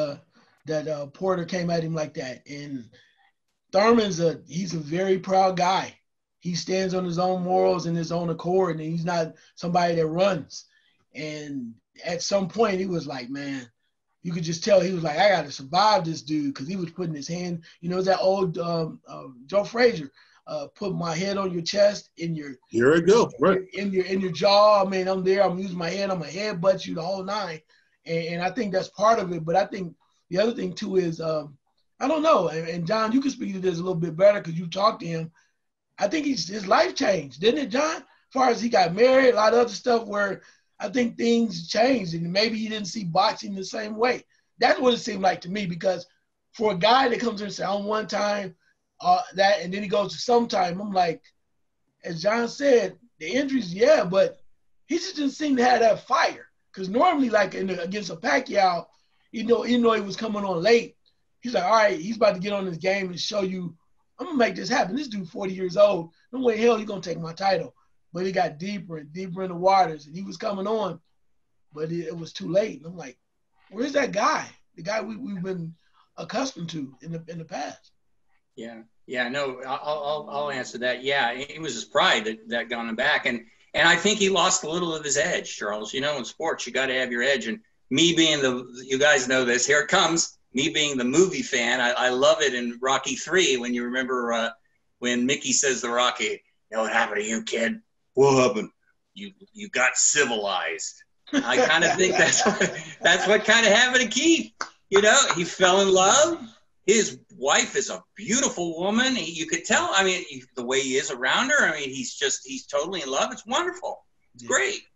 that Porter came at him like that. And Thurman's he's a very proud guy. He stands on his own morals and his own accord, and he's not somebody that runs. And at some point, he was like, man, you could just tell he was like, I got to survive this dude, because he was putting his hand, that old Joe Frazier, put my head on your chest, Here I go, right. In your jaw. I mean, I'm there, I'm using my head, I'm going to headbutt you the whole nine. And I think that's part of it. But I think the other thing too is, I don't know, and John, you can speak to this a little bit better because you talked to him. I think his life changed, didn't it, John? As far as he got married, a lot of other stuff where I think things changed, and maybe he didn't see boxing the same way. That's what it seemed like to me, because for a guy that comes in and says, I'm one time, that, and then he goes to sometime, I'm like, as John said, the injuries, but he just didn't seem to have that fire. Because normally, like against a Pacquiao, even though he was coming on late, he's like, all right, he's about to get on this game and show you, I'm going to make this happen. This dude 40 years old. No way in hell you're going to take my title. But it got deeper and deeper in the waters, and he was coming on, but it was too late. And I'm like, where's that guy? The guy we've been accustomed to in the past. No, I'll answer that. Yeah, it was his pride that got him back, and I think he lost a little of his edge, Charles. In sports, you got to have your edge, and me being you guys know this. Here it comes. Me being the movie fan, I love it in Rocky III when you remember when Mickey says to Rocky, what happened to you, kid? What happened? You got civilized. I kind of think that's what kind of happened to Keith. He fell in love. His wife is a beautiful woman. You could tell. I mean, the way he is around her. I mean, he's totally in love. It's wonderful. It's great.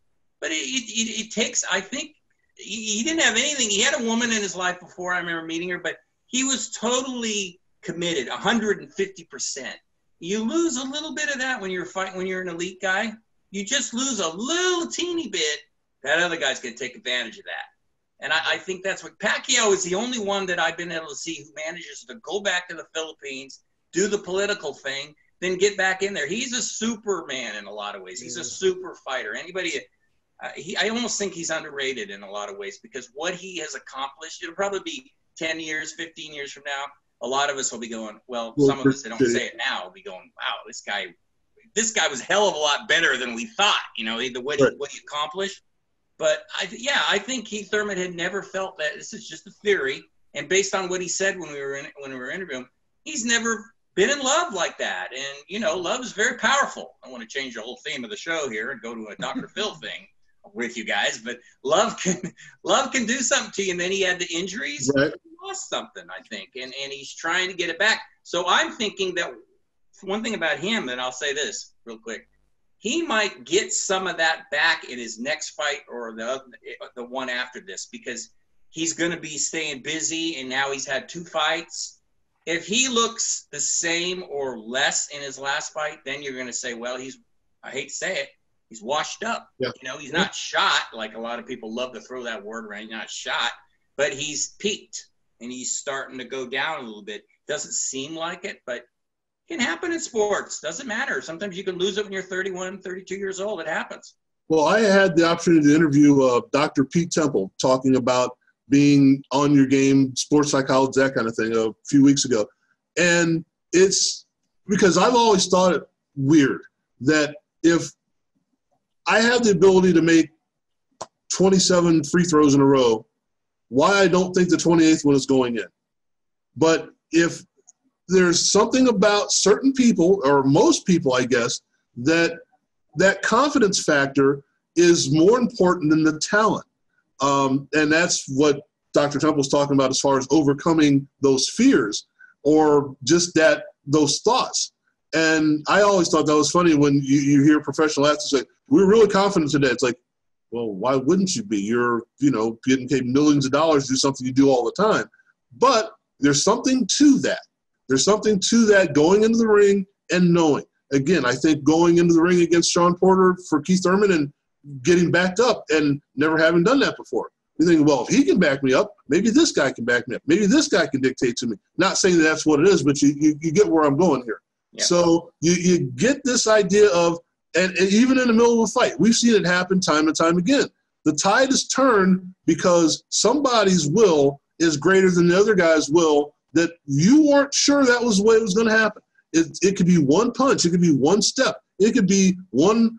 But it takes, I think, he didn't have anything. He had a woman in his life before. I remember meeting her, but he was totally committed, 150%. You lose a little bit of that when you're fighting, when you're an elite guy. You just lose a little teeny bit. That other guy's going to take advantage of that. And I think that's what Pacquiao is the only one that I've been able to see who manages to go back to the Philippines, do the political thing, then get back in there. He's a superman in a lot of ways. He's a super fighter. Anybody, I almost think he's underrated in a lot of ways because what he has accomplished, it'll probably be 10 years, 15 years from now. A lot of us will be going, well, some of us that don't say it now will be going, wow, this guy was a hell of a lot better than we thought, what he accomplished. But I think Keith Thurman had never felt that. This is just a theory, and based on what he said when we were interviewing him, he's never been in love like that. And love is very powerful. I want to change the whole theme of the show here and go to a Dr. Phil thing with you guys, but love can do something to you. And then he had the injuries, right. He lost something, I think, and he's trying to get it back. So I'm thinking that one thing about him, and I'll say this real quick. He might get some of that back in his next fight or the one after this because he's going to be staying busy and now he's had 2 fights. If he looks the same or less in his last fight, then you're going to say, well, I hate to say it, he's washed up. Yeah. He's not shot like a lot of people love to throw that word around. He's not shot, but he's peaked and he's starting to go down a little bit. Doesn't seem like it, but can happen in sports. Doesn't matter. Sometimes you can lose it when you're 31, 32 years old. It happens. Well, I had the opportunity to interview Dr. Pete Temple talking about being on your game, sports psychology, that kind of thing, a few weeks ago. And it's because I've always thought it weird that if I have the ability to make 27 free throws in a row, why I don't think the 28th one is going in. But if there's something about certain people, or most people, I guess, that confidence factor is more important than the talent. And that's what Dr. Temple's talking about as far as overcoming those fears or just those thoughts. And I always thought that was funny when you hear professional athletes say, we're really confident today. It's like, well, why wouldn't you be? You're, getting paid millions of dollars to do something you do all the time. But there's something to that. There's something to that going into the ring and knowing. Again, I think going into the ring against Shawn Porter for Keith Thurman and getting backed up and never having done that before. You think, well, if he can back me up, maybe this guy can back me up. Maybe this guy can dictate to me. Not saying that's what it is, but you get where I'm going here. Yeah. So you get this idea of, and even in the middle of a fight, we've seen it happen time and time again. The tide is turned because somebody's will is greater than the other guy's will, that you weren't sure that was the way it was going to happen. It could be one punch. It could be one step. It could be one,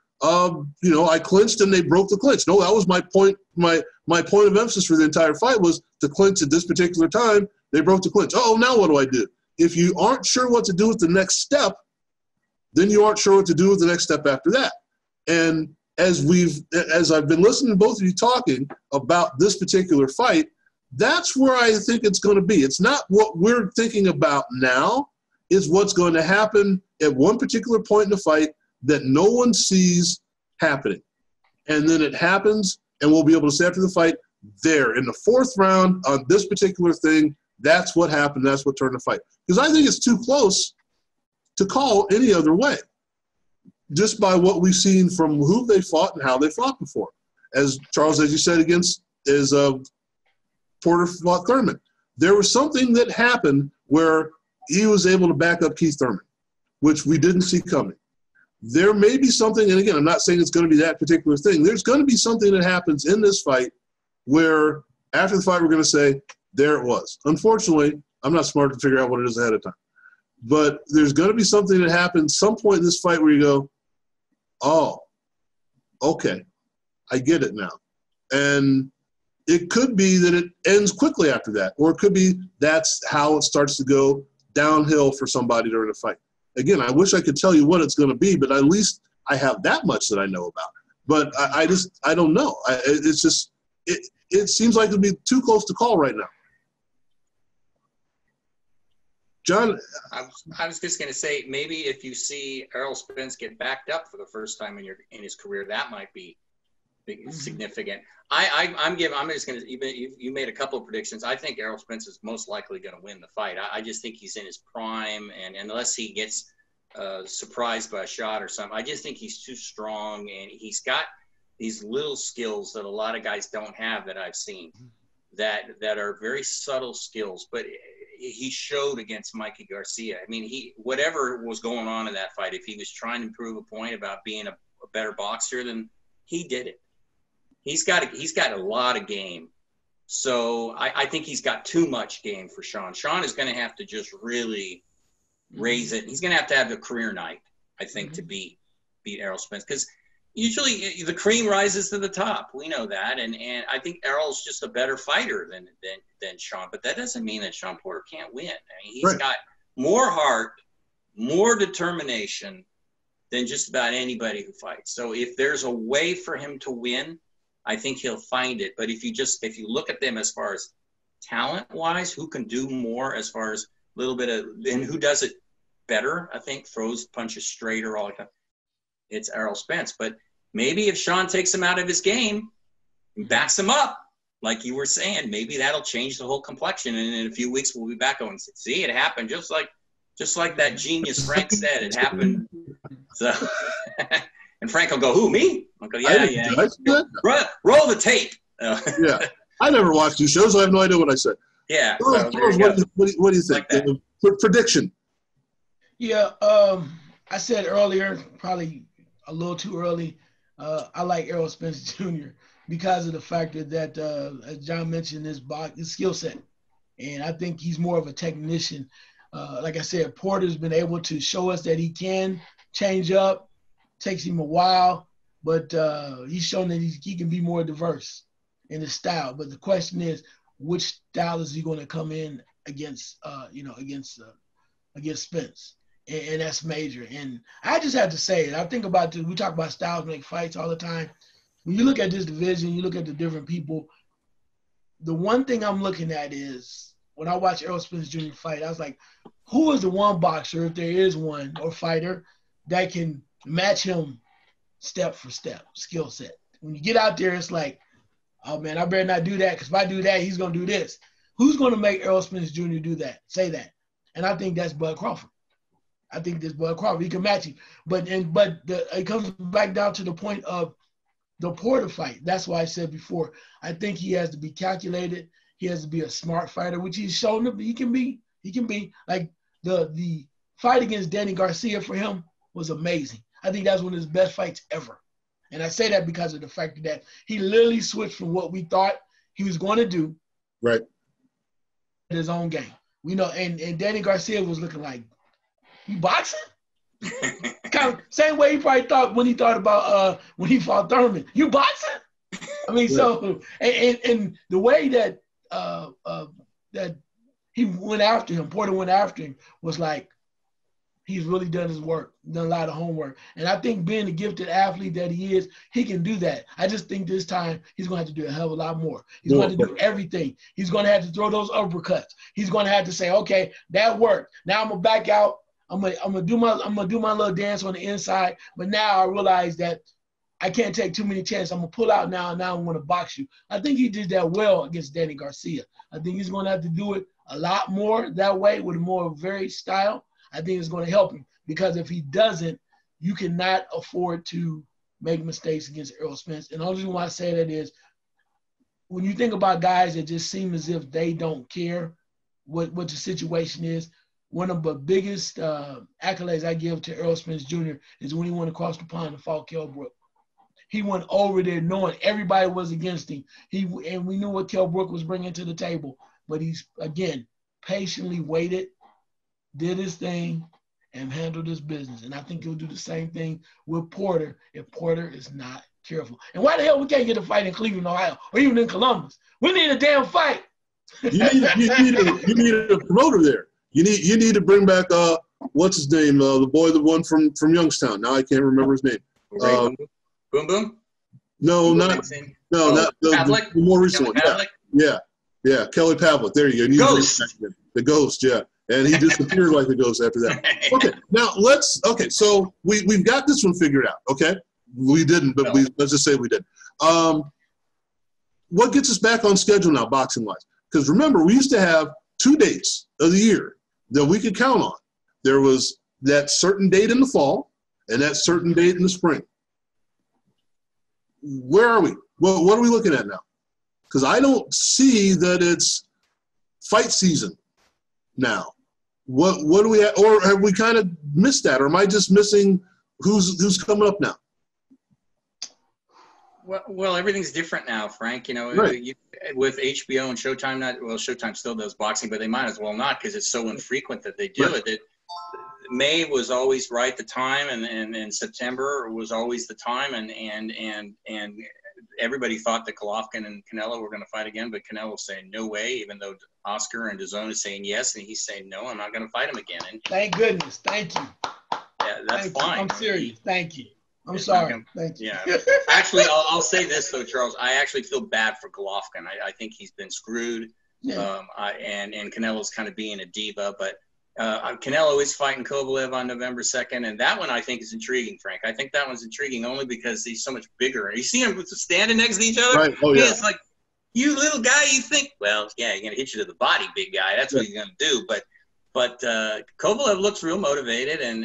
I clinched and they broke the clinch. No, that was my point. My point of emphasis for the entire fight was to clinch at this particular time. They broke the clinch. Oh, now what do I do? If you aren't sure what to do with the next step, then you aren't sure what to do with the next step after that. And as I've been listening to both of you talking about this particular fight, that's where I think it's going to be. It's not what we're thinking about now. It's what's going to happen at one particular point in the fight that no one sees happening. And then it happens, and we'll be able to say after the fight, there, in the 4th round on this particular thing, that's what happened. That's what turned the fight. Because I think it's too close to call any other way, just by what we've seen from who they fought and how they fought before. As Charles, as you said, Porter fought Thurman. There was something that happened where he was able to back up Keith Thurman, which we didn't see coming. There may be something, and again, I'm not saying it's going to be that particular thing. There's going to be something that happens in this fight where after the fight we're going to say, there it was. Unfortunately, I'm not smart to figure out what it is ahead of time. But there's going to be something that happens some point in this fight where you go, oh, okay, I get it now. And it could be that it ends quickly after that, or it could be that's how it starts to go downhill for somebody during a fight. Again, I wish I could tell you what it's going to be, but at least I have that much that I know about. But I don't know. It seems like it'd be too close to call right now. John? I was just going to say, maybe if you see Errol Spence get backed up for the first time in his career, that might be significant. I'm just going to, even you made a couple of predictions. I think Errol Spence is most likely going to win the fight. I just think he's in his prime, and unless he gets surprised by a shot or something, I just think he's too strong, and he's got these little skills that a lot of guys don't have that I've seen, that are very subtle skills. But he showed against Mikey Garcia. I mean, whatever was going on in that fight, if he was trying to prove a point about being a better boxer, then he did it. He's got a lot of game. So I think he's got too much game for Shawn. Shawn is going to have to just really raise it. He's going to have a career night, I think, to beat Errol Spence, because usually the cream rises to the top. We know that, and I think Errol's just a better fighter than Shawn. But that doesn't mean that Shawn Porter can't win. I mean, he's got more heart, more determination than just about anybody who fights. So if there's a way for him to win, I think he'll find it. But if you look at them as far as talent-wise, who can do more as far as a little bit of, and who does it better, I think, throws punches straighter, all the time, it's Errol Spence. But maybe if Shawn takes him out of his game and backs him up, like you were saying, maybe that'll change the whole complexion. And in a few weeks, we'll be back going, see, it happened just like that genius Frank said. It happened. So, and Frank will go, who, me? I'll go, yeah. Roll the tape. Yeah. I never watched these shows. So I have no idea what I said. Yeah. What do you think? Like prediction. Yeah. I said earlier, probably a little too early, I like Errol Spence Jr. because of the factor that, as John mentioned, his skill set. And I think he's more of a technician. Like I said, Porter's been able to show us that he can change up. Takes him a while, but he's shown that he can be more diverse in his style. But the question is, which style is he going to come in against Spence? And that's major. And I just have to say it. I think about we talk about styles make fights all the time. When you look at this division, you look at the different people, the one thing I'm looking at is when I watch Errol Spence Jr. fight, I was like, who is the one boxer, if there is one, or fighter, that can match him step for step, skill set? When you get out there, it's like, oh, man, I better not do that, because if I do that, he's going to do this. Who's going to make Errol Spence Jr. do that, say that? And I think that's Bud Crawford. I think this Bud Crawford, he can match him. But it comes back down to the point of the Porter fight. That's why I said before, I think he has to be calculated. He has to be a smart fighter, which he's shown that he can be. He can be. Like the fight against Danny Garcia for him was amazing. I think that's one of his best fights ever. And I say that because of the fact that he literally switched from what we thought he was going to do. Right. His own game. We know, and Danny Garcia was looking like, you boxing? Kind of same way he probably thought when he thought about when he fought Thurman. You boxing? I mean, so and the way that that he went after him, Porter went after him, was like he's really done his work, done a lot of homework. And I think being the gifted athlete that he is, he can do that. I just think this time he's going to have to do a hell of a lot more. He's going to do everything. He's going to have to throw those uppercuts. He's going to have to say, okay, that worked. Now I'm gonna back out. I'm gonna do my little dance on the inside, but now I realize that I can't take too many chances. I'm gonna pull out now. Now I'm gonna box you. I think he did that well against Danny Garcia. I think he's gonna have to do it a lot more that way with a more varied style. I think it's gonna help him, because if he doesn't, you cannot afford to make mistakes against Errol Spence. And the only reason why I say that is when you think about guys that just seem as if they don't care what the situation is. One of the biggest accolades I give to Errol Spence Jr. is when he went across the pond and fought Kell Brook. He went over there knowing everybody was against him. And we knew what Kell Brook was bringing to the table. But he's, again, patiently waited, did his thing, and handled his business. And I think he'll do the same thing with Porter if Porter is not careful. And why the hell we can't get a fight in Cleveland, Ohio, or even in Columbus? We need a damn fight. You need a promoter there. You need to bring back what's his name? The boy that won from Youngstown. Now I can't remember his name. Boom Boom? No, not the more recent one. Yeah. Kelly Pavlik. There you go. Ghost. The Ghost. Yeah, and he disappeared like the ghost after that. Okay, now so we've got this one figured out. Okay, we didn't, but let's just say we did. What gets us back on schedule now, boxing-wise? Because remember, we used to have 2 dates of the year that we could count on. There was that certain date in the fall and that certain date in the spring. Where are we? Well, what are we looking at now? Because I don't see that it's fight season now. What do we have, or have we kind of missed that, or am I just missing who's coming up now? Well, everything's different now, Frank. You know, right. With HBO and Showtime, Showtime still does boxing, but they might as well not because it's so infrequent that they do right. it. That May was always right the time, and September was always the time, and everybody thought that Golovkin and Canelo were going to fight again, but Canelo's saying no way, even though Oscar and DAZN is saying yes, and he's saying no, I'm not going to fight him again. And thank goodness, thank you. Yeah, that's fine. I'm serious. Thank you. I'm sorry. Thank you. Yeah. Actually, I'll say this, though, Charles. I actually feel bad for Golovkin. I think he's been screwed. Yeah. And Canelo's kind of being a diva. But Canelo is fighting Kovalev on November 2nd. And that one I think is intriguing, Frank. I think that one's intriguing only because he's so much bigger. You see him standing next to each other? Right. Oh, yeah. It's like, you little guy, you think, well, yeah, you're going to hit you to the body, big guy. That's what you're going to do. But Kovalev looks real motivated, and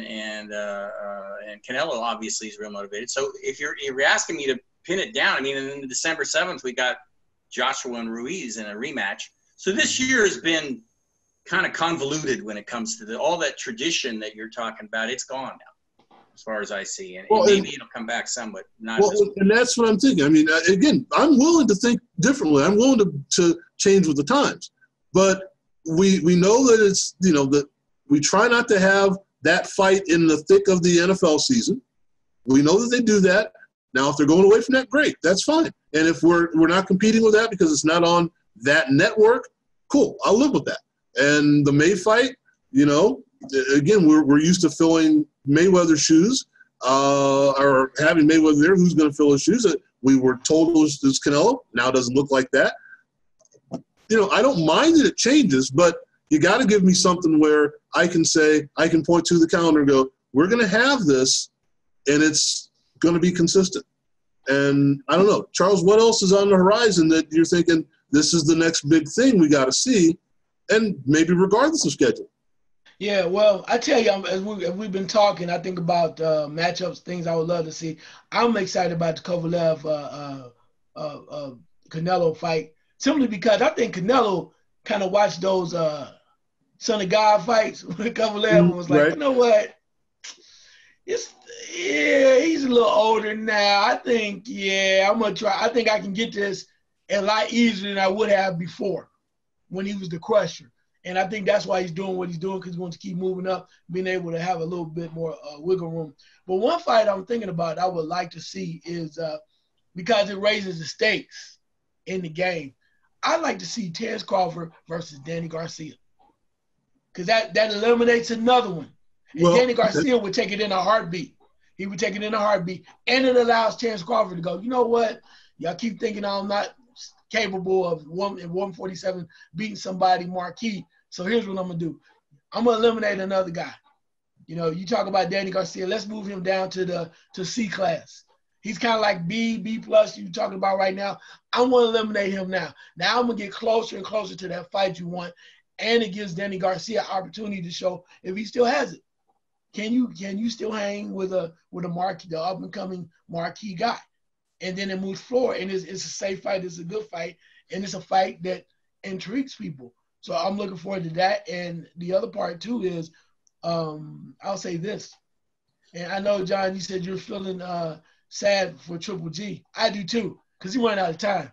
Canelo obviously is real motivated. So if you're asking me to pin it down, I mean, on December 7th we got Joshua and Ruiz in a rematch. So this year has been kind of convoluted when it comes to all that tradition that you're talking about. It's gone now, as far as I see, and maybe it'll come back somewhat. And that's what I'm thinking. I mean, again, I'm willing to think differently. I'm willing to change with the times, but we know that it's, you know, that we try not to have that fight in the thick of the NFL season. We know that they do that. Now, if they're going away from that, great, that's fine. And if we're not competing with that because it's not on that network, cool, I'll live with that. And the May fight, you know, again, we're used to filling Mayweather's shoes, or having Mayweather there, who's going to fill his shoes. We were told it was Canelo. Now it doesn't look like that. You know, I don't mind that it changes, but you got to give me something where I can point to the calendar and go, we're going to have this, and it's going to be consistent. And I don't know, Charles, what else is on the horizon that you're thinking this is the next big thing we got to see, and maybe regardless of schedule? Yeah, well, I tell you, as we've been talking, I think about matchups, things I would love to see. I'm excited about the Kovalev Canelo fight, simply because I think Canelo kind of watched those Son of God fights with Kovalev and was like, right. You know what? He's a little older now. I think, I'm going to try. I think I can get this a lot easier than I would have before when he was the crusher. And I think that's why he's doing what he's doing, because he's going to keep moving up, being able to have a little bit more wiggle room. But one fight I'm thinking about I would like to see is, because it raises the stakes in the game, I'd like to see Terence Crawford versus Danny Garcia, because that eliminates another one. And Danny Garcia would take it in a heartbeat. He would take it in a heartbeat, and it allows Terence Crawford to go, you know what? Y'all keep thinking I'm not capable of 147 beating somebody marquee. So here's what I'm going to do. I'm going to eliminate another guy. You know, you talk about Danny Garcia. Let's move him down to C class. He's kind of like B plus you're talking about right now. I'm going to eliminate him now. Now I'm going to get closer and closer to that fight you want, and it gives Danny Garcia an opportunity to show if he still has it. Can you still hang with a marquee, the up and coming marquee guy? And then it moves forward, and it's a safe fight. It's a good fight, and it's a fight that intrigues people. So I'm looking forward to that. And the other part too is, I'll say this, and I know, John, you said you're feeling sad for Triple G. I do too, because he's running out of time.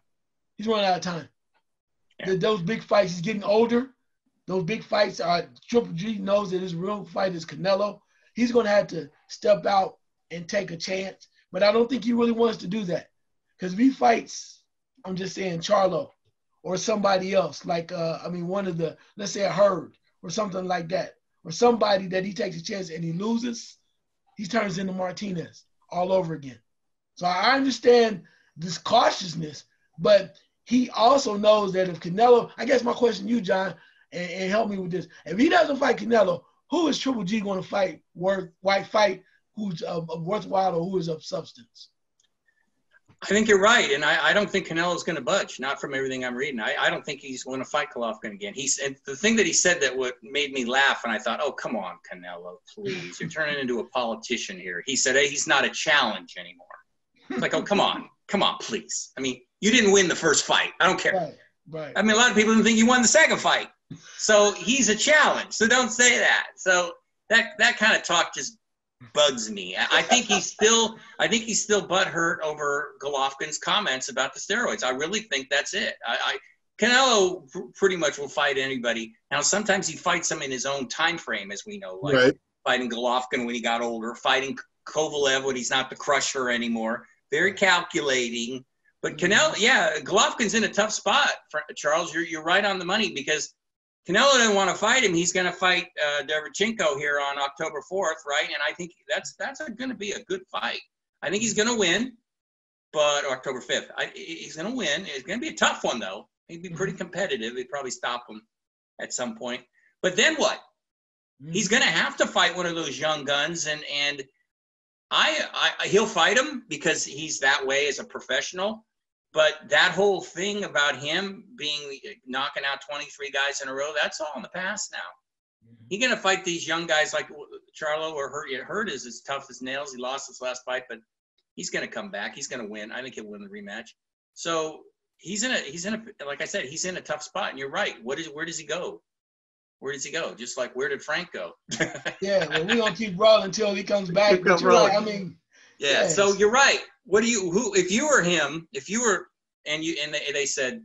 Yeah. Those big fights, he's getting older. Those big fights are, Triple G knows that his real fight is Canelo. He's going to have to step out and take a chance. But I don't think he really wants to do that. Because if he fights, I'm just saying, Charlo or somebody else, like, one of the, let's say a Hurd or something like that, or somebody that he takes a chance and he loses, he turns into Martinez all over again. So I understand this cautiousness, but he also knows that if Canelo, I guess my question to you, John, and help me with this, if he doesn't fight Canelo, who is Triple G going to fight, who's worthwhile or who is of substance? I think you're right, and I don't think Canelo's going to budge. Not from everything I'm reading. I don't think he's going to fight Golovkin again. And the thing that he said that what made me laugh, and I thought, oh, come on, Canelo, please, you're turning into a politician here. He said, hey, he's not a challenge anymore. It's like, oh, come on, please. I mean, you didn't win the first fight. I don't care. Right. I mean, a lot of people didn't think you won the second fight. So he's a challenge. So don't say that. So that kind of talk just bugs me. I think he's still butthurt over Golovkin's comments about the steroids. I really think that's it. Canelo pretty much will fight anybody. Now, sometimes he fights them in his own time frame, as we know, like fighting Golovkin when he got older, fighting Kovalev when he's not the crusher anymore. Very calculating. But Canelo, Golovkin's in a tough spot, Charles. You're right on the money, because Canelo didn't want to fight him. He's going to fight Derevchenko here on October 4th, right? And I think that's going to be a good fight. I think he's going to win, but October 5th. He's going to win. It's going to be a tough one, though. He'd be pretty competitive. He'd probably stop him at some point. But then what? He's going to have to fight one of those young guns, and he'll fight him because he's that way as a professional. But that whole thing about him knocking out 23 guys in a row, that's all in the past now. He's going to fight these young guys like Charlo or Hurt is as tough as nails. He lost his last fight, but he's going to come back. He's going to win. I think he'll win the rematch. So he's in a like I said, he's in a tough spot. And you're right. Where does he go? Where does he go? Just like, where did Frank go? Yeah, well, we're going to keep rolling until he comes back. But you're right. I mean, yeah. Yes. So you're right. If you were him, and they said,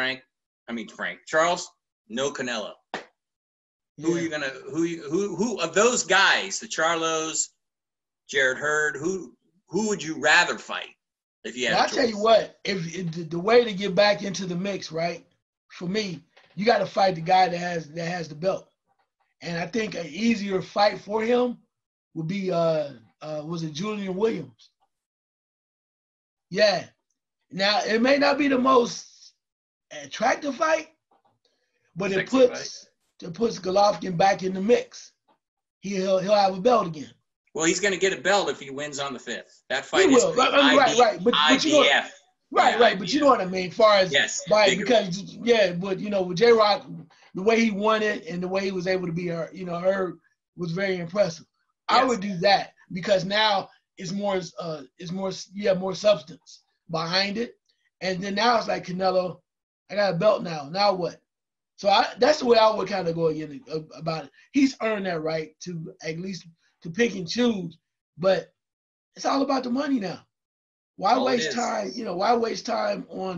Charles, no Canelo. Yeah. Who of those guys, the Charlos, Jared Hurd, who would you rather fight if you had a choice? I'll tell you what, if the way to get back into the mix, right, for me, you got to fight the guy that has the belt. And I think an easier fight for him would be was it Julian Williams? Yeah. Now it may not be the most attractive fight, but it puts Golovkin back in the mix. He'll have a belt again. Well, he's going to get a belt if he wins on the 5th. That fight he is will. Right. But you know, IBF. Right. But you know what I mean, as far as because but with J-Rock, the way he won it and the way he was able to be heard was very impressive. Yes. I would do that because now it's more substance behind it, and then now it's like, Canelo, I got a belt now. Now what? So that's the way I would kind of go again about it. He's earned that right to at least to pick and choose, but it's all about the money now. Why waste time? Why waste time on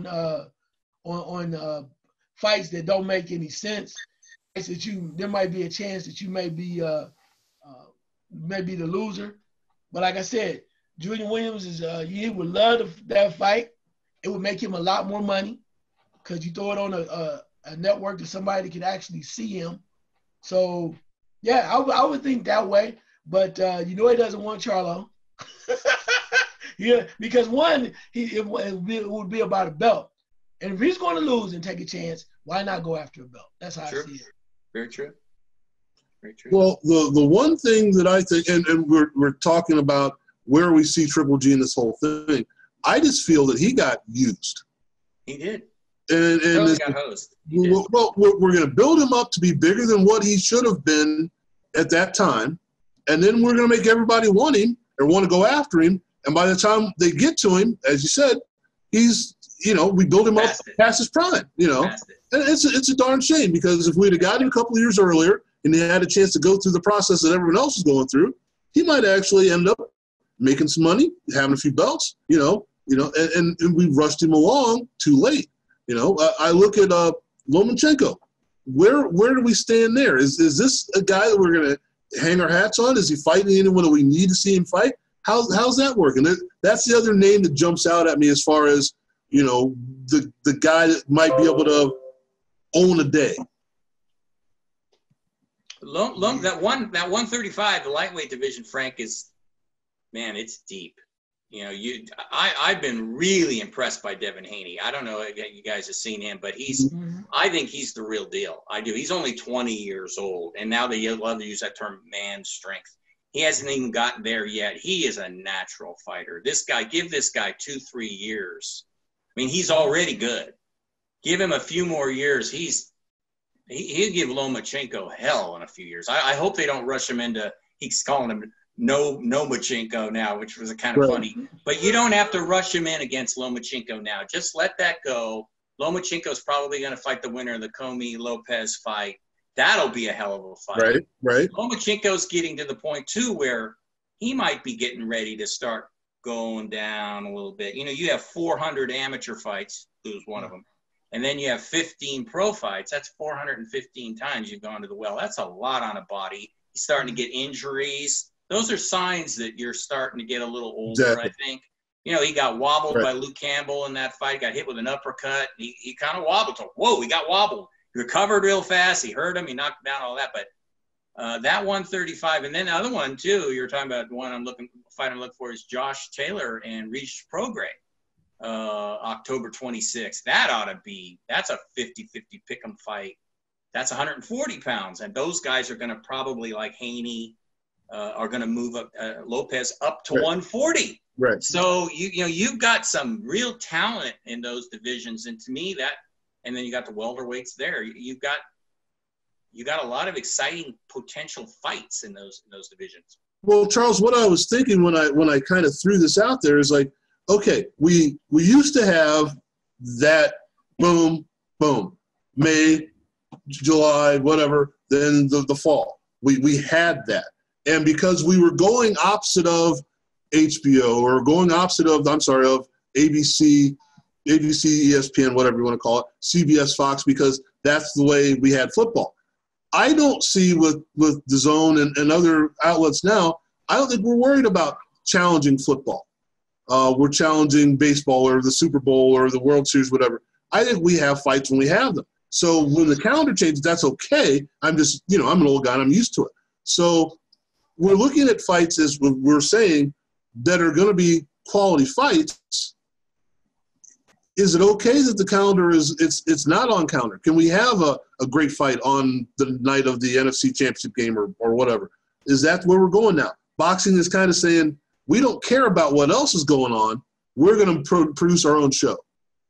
fights that don't make any sense? There might be a chance that you may be the loser. But like I said, Julian Williams he would love that fight. It would make him a lot more money because you throw it on a network that somebody can actually see him. So yeah, I would think that way. But he doesn't want Charlo. Yeah, because one, it would be about a belt. And if he's going to lose and take a chance, why not go after a belt? That's how I see it. Very true. Very true. Well, the one thing that I think, and we're talking about where we see Triple G in this whole thing, I just feel that he got used. He did. And got hosed. Well, we're going to build him up to be bigger than what he should have been at that time, and then we're going to make everybody want him or want to go after him. And by the time they get to him, as you said, he's, we build him up past his prime, And it's a darn shame because if we'd have gotten him a couple of years earlier and he had a chance to go through the process that everyone else is going through, he might actually end up making some money, having a few belts, and we rushed him along too late. I look at Lomachenko. Where do we stand there? Is this a guy that we're going to hang our hats on? Is he fighting anyone that we need to see him fight? How's that working? That's the other name that jumps out at me as far as, the guy that might be able to own a day. That 135, the lightweight division, Frank, is, man, it's deep. I've been really impressed by Devin Haney. I don't know if you guys have seen him, but I think he's the real deal. I do. He's only 20 years old, and now they love to use that term, man strength. He hasn't even gotten there yet. He is a natural fighter. Give this guy 2-3 years. I mean, he's already good. Give him a few more years. He'll give Lomachenko hell in a few years. I hope they don't rush him into, he's calling him no Lomachenko now, which was kind of funny. But you don't have to rush him in against Lomachenko now. Just let that go. Lomachenko's probably going to fight the winner of the Comey-Lopez fight. That'll be a hell of a fight. Right. Lomachenko's getting to the point, too, where he might be getting ready to start going down a little bit. You know, you have 400 amateur fights, lose one of them. And then you have 15 pro fights. That's 415 times you've gone to the well. That's a lot on a body. He's starting to get injuries. Those are signs that you're starting to get a little older, exactly. I think. You know, he got wobbled by Luke Campbell in that fight, got hit with an uppercut. He kind of wobbled. So, whoa, he got wobbled. He recovered real fast. He hurt him. He knocked him down, all that. But that 135, and then the other one, too, you were talking about the one I'm looking for is Josh Taylor and Regis Prograis, October 26th. That's a 50-50 pick'em fight. That's 140 pounds. And those guys are going to probably, like Haney, are going to move up Lopez up to 140. Right. So you've got some real talent in those divisions, and to me and then you got the welterweights there. You got a lot of exciting potential fights in those divisions. Well, Charles, what I was thinking when I kind of threw this out there is like, okay, we used to have that boom, May, July, whatever, then the fall. We had that. And because we were going opposite of HBO or going opposite of ABC, ESPN, whatever you want to call it, CBS, Fox, because that's the way we had football. I don't see with DAZN and other outlets now, I don't think we're worried about challenging football. We're challenging baseball or the Super Bowl or the World Series, whatever. I think we have fights when we have them. So when the calendar changes, that's okay. I'm just, I'm an old guy and I'm used to it. So we're looking at fights, as we're saying, that are going to be quality fights. Is it okay that the calendar it's not on calendar? Can we have a great fight on the night of the NFC Championship game or whatever? Is that where we're going now? Boxing is kind of saying, we don't care about what else is going on. We're going to produce our own show.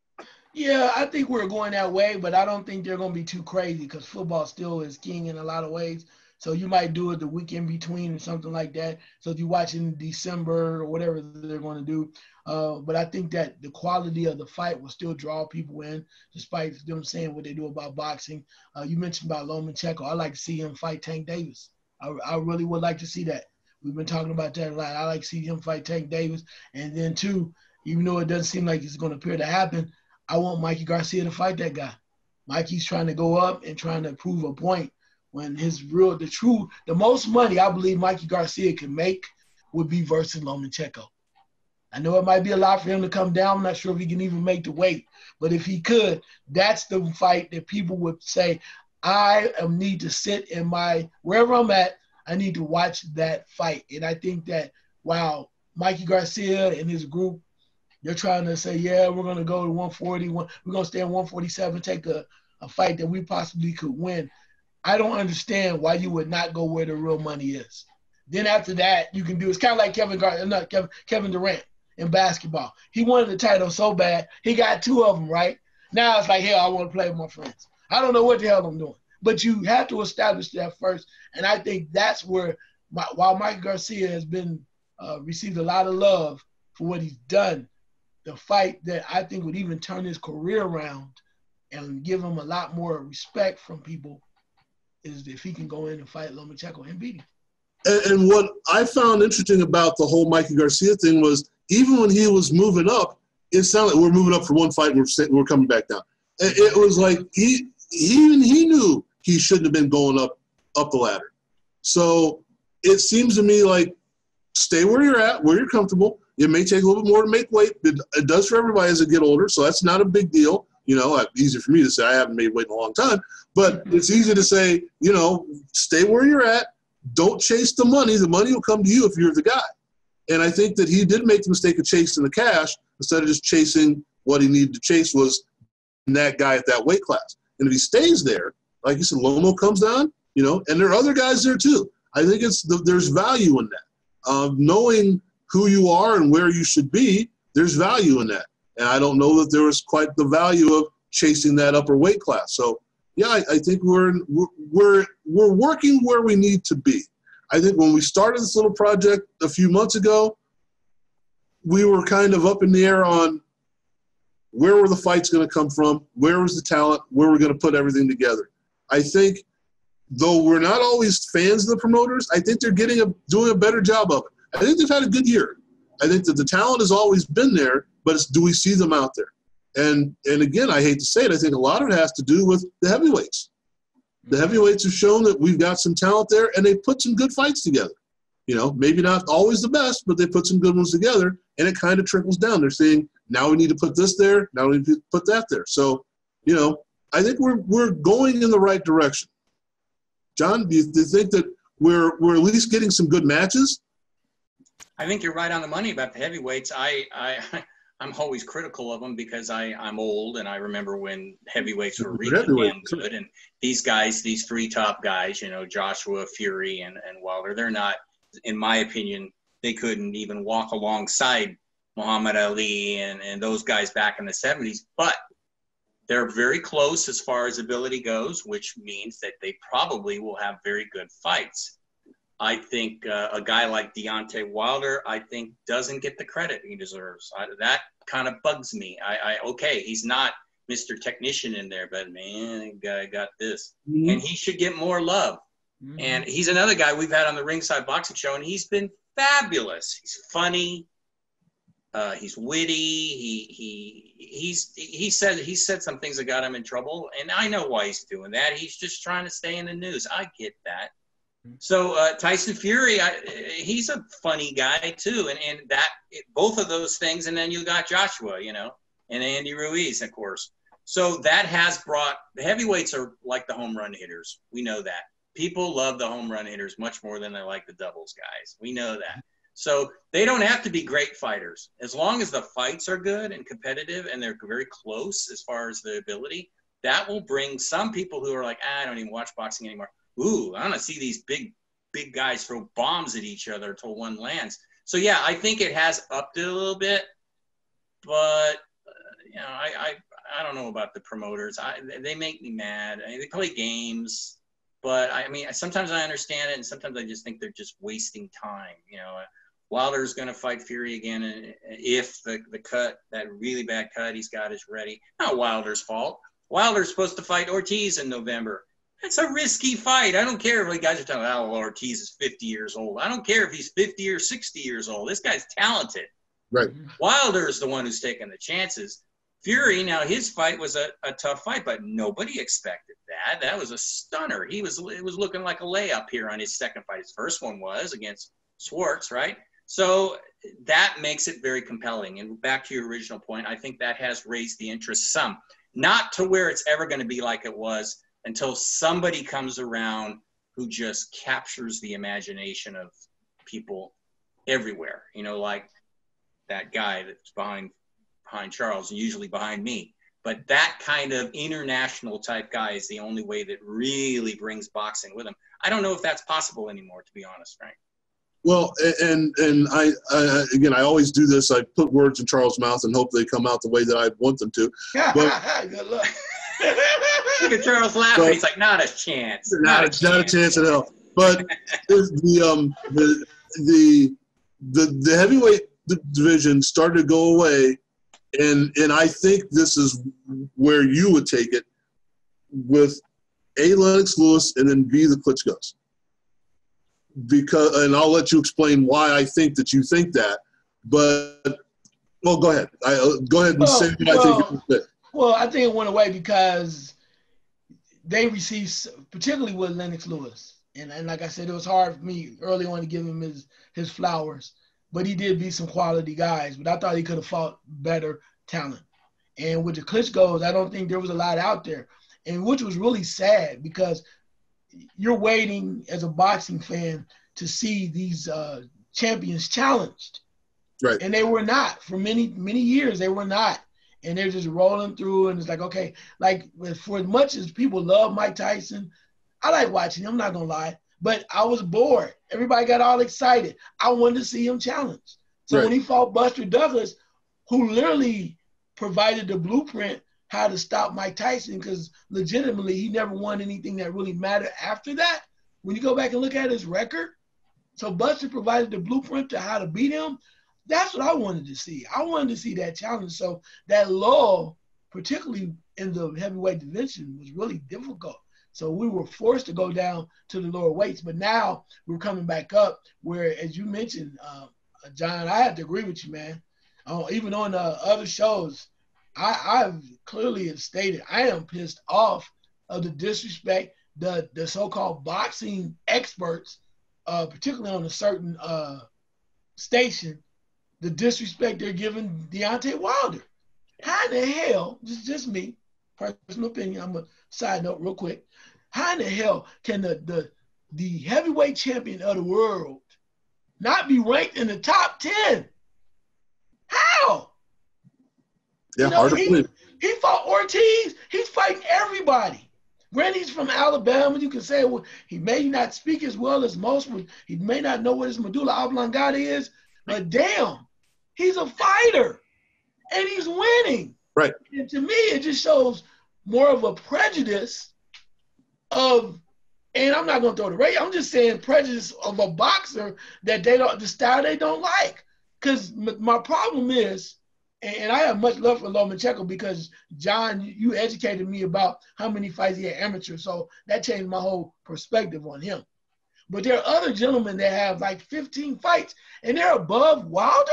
Yeah, I think we're going that way, but I don't think they're going to be too crazy because football still is king in a lot of ways. So you might do it the week in between or something like that. So if you watch in December or whatever they're going to do. But I think that the quality of the fight will still draw people in, despite them saying what they do about boxing. You mentioned about Lomachenko. I like to see him fight Tank Davis. I really would like to see that. We've been talking about that a lot. I like to see him fight Tank Davis. And then, too, even though it doesn't seem like it's going to appear to happen, I want Mikey Garcia to fight that guy. Mikey's trying to go up and trying to prove a point when the most money I believe Mikey Garcia can make would be versus Lomachenko. I know it might be a lot for him to come down. I'm not sure if he can even make the weight. But if he could, that's the fight that people would say, I need to sit in wherever I'm at, I need to watch that fight. And I think that while Mikey Garcia and his group, they're trying to say, yeah, we're going to go to 140. We're going to stay at 147, take a fight that we possibly could win. I don't understand why you would not go where the real money is. Then after that, you can do – it's kind of like Kevin Durant in basketball. He wanted the title so bad, he got 2 of them, right? Now it's like, hell, I want to play with my friends. I don't know what the hell I'm doing. But you have to establish that first. And I think that's where, while Mike Garcia has been received a lot of love for what he's done, the fight that I think would even turn his career around and give him a lot more respect from people is if he can go in and fight Lomachenko and beat him. And what I found interesting about the whole Mikey Garcia thing was even when he was moving up, it sounded like we're moving up for one fight and we're coming back down. It was like he knew he shouldn't have been going up the ladder. So it seems to me like stay where you're at, where you're comfortable. It may take a little bit more to make weight. It does for everybody as they get older, so that's not a big deal. Easy for me to say. I haven't made weight in a long time. But it's easy to say, stay where you're at. Don't chase the money. The money will come to you if you're the guy. And I think that he did make the mistake of chasing the cash instead of just chasing what he needed to chase was that guy at that weight class. And if he stays there, like you said, Lomo comes down, and there are other guys there too. I think there's value in that. Knowing who you are and where you should be, there's value in that. And I don't know that there was quite the value of chasing that upper weight class. So, yeah, I think we're working where we need to be. I think when we started this little project a few months ago, we were kind of up in the air on where were the fights going to come from, where was the talent, where we're going to put everything together. I think, though we're not always fans of the promoters, I think they're doing a better job of it. I think they've had a good year. I think that the talent has always been there, but do we see them out there? And again, I hate to say it, I think a lot of it has to do with the heavyweights. The heavyweights have shown that we've got some talent there, and they put some good fights together. You know, maybe not always the best, but they put some good ones together, and it kind of trickles down. They're saying, now we need to put this there, now we need to put that there. So, you know, I think we're going in the right direction. John, do you think that we're at least getting some good matches? I think you're right on the money about the heavyweights. I'm always critical of them because I'm old, and I remember when heavyweights were really damn good. And these guys, these three top guys, you know, Joshua, Fury, and Wilder, they're not, in my opinion, they couldn't even walk alongside Muhammad Ali and those guys back in the 70s. But they're very close as far as ability goes, which means that they probably will have very good fights. I think a guy like Deontay Wilder, I think, doesn't get the credit he deserves. That kind of bugs me. Okay, he's not Mr. Technician in there, but man, the guy got this. Mm-hmm. And he should get more love. Mm-hmm. And he's another guy we've had on the Ringside Boxing Show, and he's been fabulous. He's funny. He's witty. He said some things that got him in trouble, and I know why he's doing that. He's just trying to stay in the news. I get that. So Tyson Fury, he's a funny guy too, and that both of those things, and then you got Joshua, you know, and Andy Ruiz, of course. So that has brought the heavyweights are like the home run hitters. We know that people love the home run hitters much more than they like the doubles guys. We know that. So they don't have to be great fighters as long as the fights are good and competitive and they're very close as far as the ability. That will bring some people who are like, I don't even watch boxing anymore. Ooh, I want to see these big guys throw bombs at each other until one lands. So, yeah, I think it has upped it a little bit. But, you know, I don't know about the promoters. They make me mad. I mean, they play games. But, I mean, sometimes I understand it, and sometimes I just think they're just wasting time. You know, Wilder's going to fight Fury again and if the cut, that really bad cut he's got is ready. Not Wilder's fault. Wilder's supposed to fight Ortiz in November. It's a risky fight. I don't care if the guys are talking about, Ortiz is 50 years old. I don't care if he's 50 or 60 years old. This guy's talented. Right. Wilder is the one who's taking the chances. Fury, now his fight was a tough fight, but nobody expected that. That was a stunner. It was looking like a layup here on his second fight. His first one was against Schwartz, right? So that makes it very compelling. And back to your original point, I think that has raised the interest some. Not to where it's ever going to be like it was until somebody comes around who just captures the imagination of people everywhere. You know, like that guy that's behind Charles and usually behind me. But that kind of international type guy is the only way that really brings boxing with him. I don't know if that's possible anymore, to be honest, Frank. Well, and I again, I always do this. I put words in Charles' mouth and hope they come out the way that I want them to. But, good luck. Look at Charles laughing. He's like, not a chance. Not a chance at hell. But the heavyweight division started to go away, and I think this is where you would take it with A, Lennox Lewis, and then B, the Klitschko's. And I'll let you explain why I think that you think that. But well, go ahead. Go ahead and say what I think it is. Well, I think it went away because they received, particularly with Lennox Lewis, and like I said, it was hard for me early on to give him his flowers, but he did beat some quality guys. But I thought he could have fought better talent. And with the Klitschko's, I don't think there was a lot out there, and which was really sad because you're waiting as a boxing fan to see these champions challenged. Right. And they were not. For many years, they were not. And they're just rolling through, and it's like, okay, like for as much as people love Mike Tyson, I like watching him, I'm not going to lie. but I was bored. Everybody got all excited. I wanted to see him challenge. So when he fought Buster Douglas, who literally provided the blueprint how to stop Mike Tyson, because legitimately he never won anything that really mattered after that. When you go back and look at his record, so Buster provided the blueprint to how to beat him. That's what I wanted to see. I wanted to see that challenge. So that lull, particularly in the heavyweight division, was really difficult. So we were forced to go down to the lower weights. But now we're coming back up where, as you mentioned, John, I have to agree with you, man. Even on other shows, I've clearly stated I am pissed off of the disrespect the so-called boxing experts, particularly on a certain station, the disrespect they're giving Deontay Wilder. How in the hell, just me, personal opinion, I'm a side note real quick, how in the hell can the heavyweight champion of the world not be ranked in the top 10? How? Yeah, hard to believe. He fought Ortiz. He's fighting everybody. Granted, he's from Alabama. You can say, well, he may not speak as well as most. He may not know what his medulla oblongata is. But damn, he's a fighter. And he's winning. Right. And to me, it just shows more of a prejudice of, and I'm not going to throw the race, I'm just saying prejudice of a boxer that the style they don't like. Because my problem is, and I have much love for Lomachenko because, John, you educated me about how many fights he had amateur, so that changed my whole perspective on him. But there are other gentlemen that have like 15 fights, and they're above Wilder?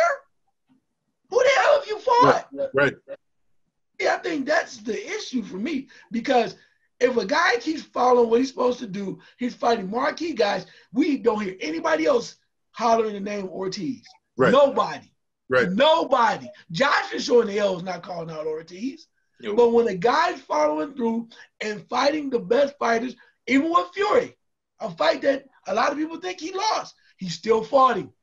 Who the hell have you fought? Right. Yeah, I think that's the issue for me because if a guy keeps following what he's supposed to do, he's fighting marquee guys, we don't hear anybody else hollering the name Ortiz. Right. Nobody. Right. Nobody. Josh is showing the L is not calling out Ortiz. Nope. But when a guy's following through and fighting the best fighters, even with Fury, a fight that a lot of people think he lost, he still fought him.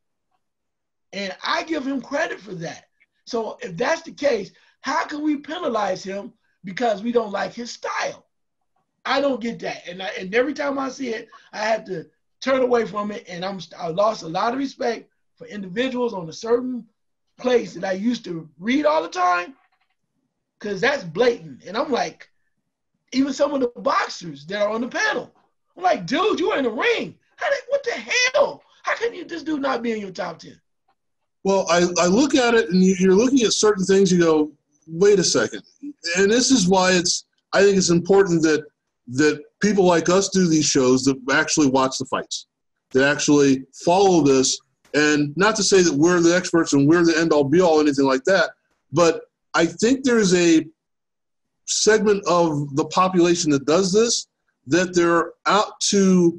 And I give him credit for that. So if that's the case, how can we penalize him because we don't like his style? I don't get that. And every time I see it, I have to turn away from it. And I lost a lot of respect for individuals on a certain place that I used to read all the time because that's blatant. And I'm like, even some of the boxers that are on the panel, I'm like, dude, you were in the ring. What the hell? How can this dude not be in your top 10? Well, I look at it, and you're looking at certain things, you go, wait a second. And this is why I think it's important that people like us do these shows that actually watch the fights, that actually follow this. And not to say that we're the experts and we're the end-all, be-all, anything like that, but I think there's a segment of the population that does this, that they're out to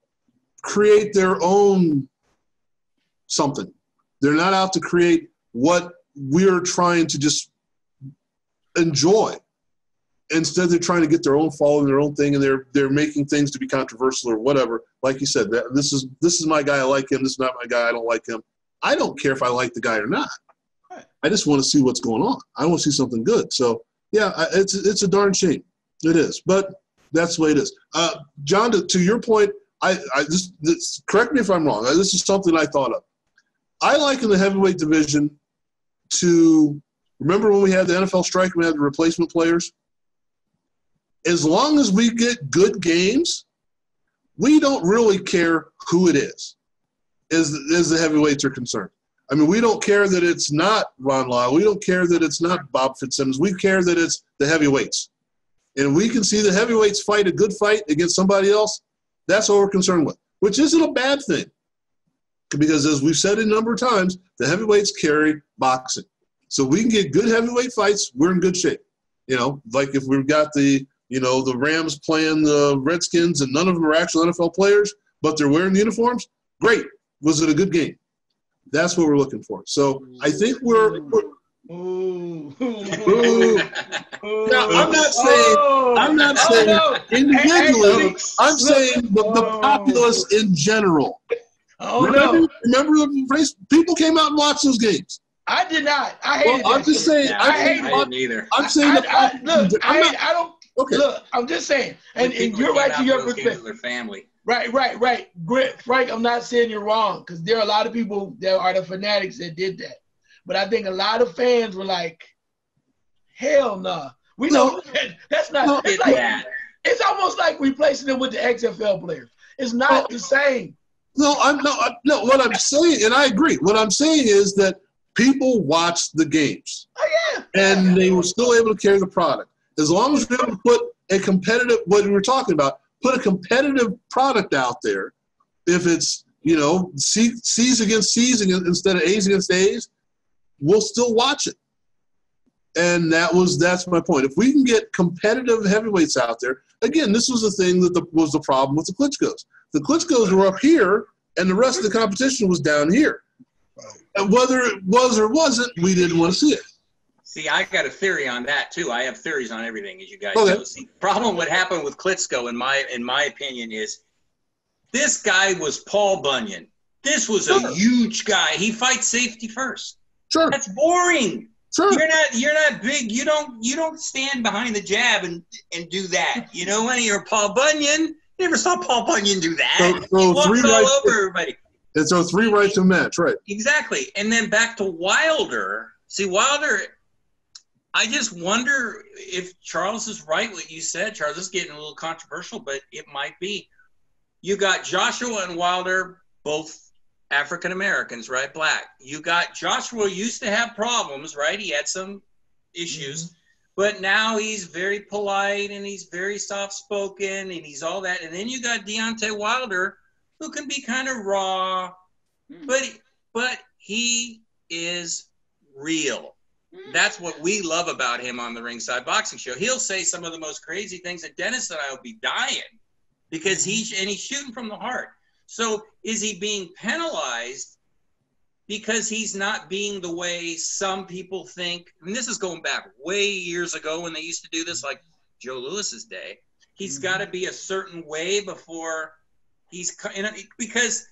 create their own something. They're not out to create what we're trying to just enjoy. Instead, they're trying to get their own following, their own thing, and they're making things to be controversial or whatever. Like you said, this is my guy. I like him. This is not my guy. I don't like him. I don't care if I like the guy or not. I just want to see what's going on. I want to see something good. So yeah, it's a darn shame. It is, but that's the way it is. John, to your point, correct me if I'm wrong. This is something I thought of. I like in the heavyweight division to remember when we had the NFL strike, we had the replacement players. As long as we get good games, we don't really care who it is, as the heavyweights are concerned. I mean, we don't care that it's not Ron Lyle. We don't care that it's not Bob Fitzsimmons. We care that it's the heavyweights. And we can see the heavyweights fight a good fight against somebody else. That's what we're concerned with, which isn't a bad thing. Because as we've said a number of times, the heavyweights carry boxing. So we can get good heavyweight fights, we're in good shape. You know, like if we've got the Rams playing the Redskins and none of them are actual NFL players, but they're wearing the uniforms, great. Was it a good game? That's what we're looking for. So I think we're Ooh. Now, I'm not saying individually. I'm saying the populace in general. Remember the race? People came out and watched those games. I did not. I hated I'm just saying. I didn't either. I'm saying I'm just saying. And you're right to your perspective. Their family. Right. Frank, I'm not saying you're wrong, because there are a lot of people that are the fanatics that did that. But I think a lot of fans were like, hell nah. We know that's not, it's like, it's almost like replacing them with the XFL players. It's not the same. No, what I'm saying, and I agree, what I'm saying is that people watched the games. Oh, yeah. And they were still able to carry the product. As long as we're able to put a competitive, what we were talking about, put a competitive product out there, if it's, you know, C's against C's instead of A's against A's, we'll still watch it. And that's my point. If we can get competitive heavyweights out there, again, this was the thing that was the problem with the Klitschko's. The Klitschko's were up here, and the rest of the competition was down here. And whether it was or wasn't, we didn't want to see it. See, I got a theory on that too. I have theories on everything, as you guys know. See, the problem what happened with Klitschko, in my opinion, is this guy was Paul Bunyan. This was a huge guy. He fights safety first. Sure. That's boring. Sure. You're not big. You don't stand behind the jab and do that. You know, when you're Paul Bunyan, you never saw Paul Bunyan do that. He walks all over everybody. And so 3 rights to match, right? Exactly. And then back to Wilder. See, Wilder, I just wonder if Charles is right, what you said. Charles, this is getting a little controversial, but it might be. You got Joshua and Wilder, both African Americans, right? Black. You got Joshua used to have problems, right? He had some issues, but now he's very polite and he's very soft-spoken and he's all that. And then you got Deontay Wilder, who can be kind of raw, but he is real. That's what we love about him on the Ringside Boxing Show. He'll say some of the most crazy things that Dennis and I will be dying because he's shooting from the heart. So is he being penalized because he's not being the way some people think? And this is going back way years ago when they used to do this, like Joe Lewis's day. He's got to be a certain way before he's because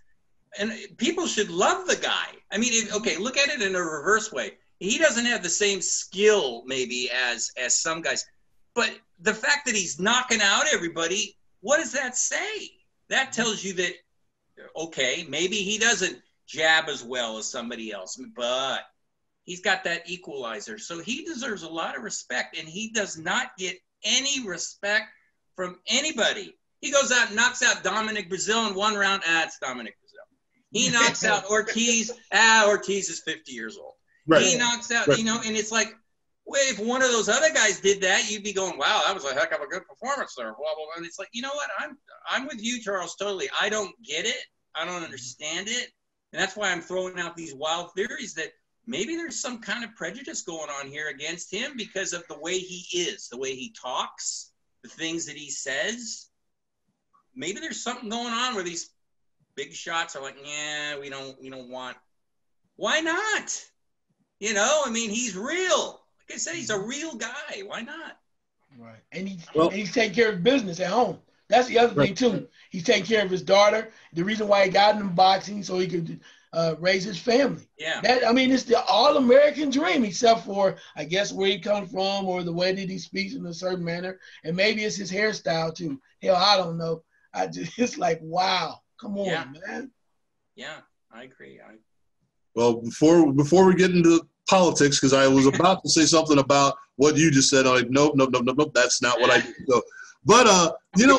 people should love the guy. I mean, okay, look at it in a reverse way. He doesn't have the same skill maybe as some guys, but the fact that he's knocking out everybody, what does that say? That tells you that, okay, maybe he doesn't jab as well as somebody else, but he's got that equalizer. So he deserves a lot of respect, and he does not get any respect from anybody. He goes out and knocks out Dominic Brazil in 1 round. It's Dominic Brazil. He knocks out Ortiz. Ortiz is 50 years old. Right. He knocks out, and it's like, well, if one of those other guys did that, you'd be going, wow, that was a heck of a good performance there. Blah, blah, blah. And it's like, you know what? I'm with you, Charles, totally. I don't get it. I don't understand it. And that's why I'm throwing out these wild theories that maybe there's some kind of prejudice going on here against him because of the way he is, the way he talks, the things that he says. Maybe there's something going on where these big shots are like, yeah, we don't want. Why not? You know, I mean, he's real. Like I said, he's a real guy. Why not? Right. And he's taking care of business at home. That's the other thing, too. He's taking care of his daughter. The reason why he got into boxing, so he could raise his family. Yeah. It's the all-American dream, except for, I guess, where he comes from or the way that he speaks in a certain manner. And maybe it's his hairstyle, too. Hell, I don't know. It's like, wow. Come on, man. Yeah, I agree. Well, before we get into politics, because I was about to say something about what you just said. I'm like, nope, that's not what I do. So, but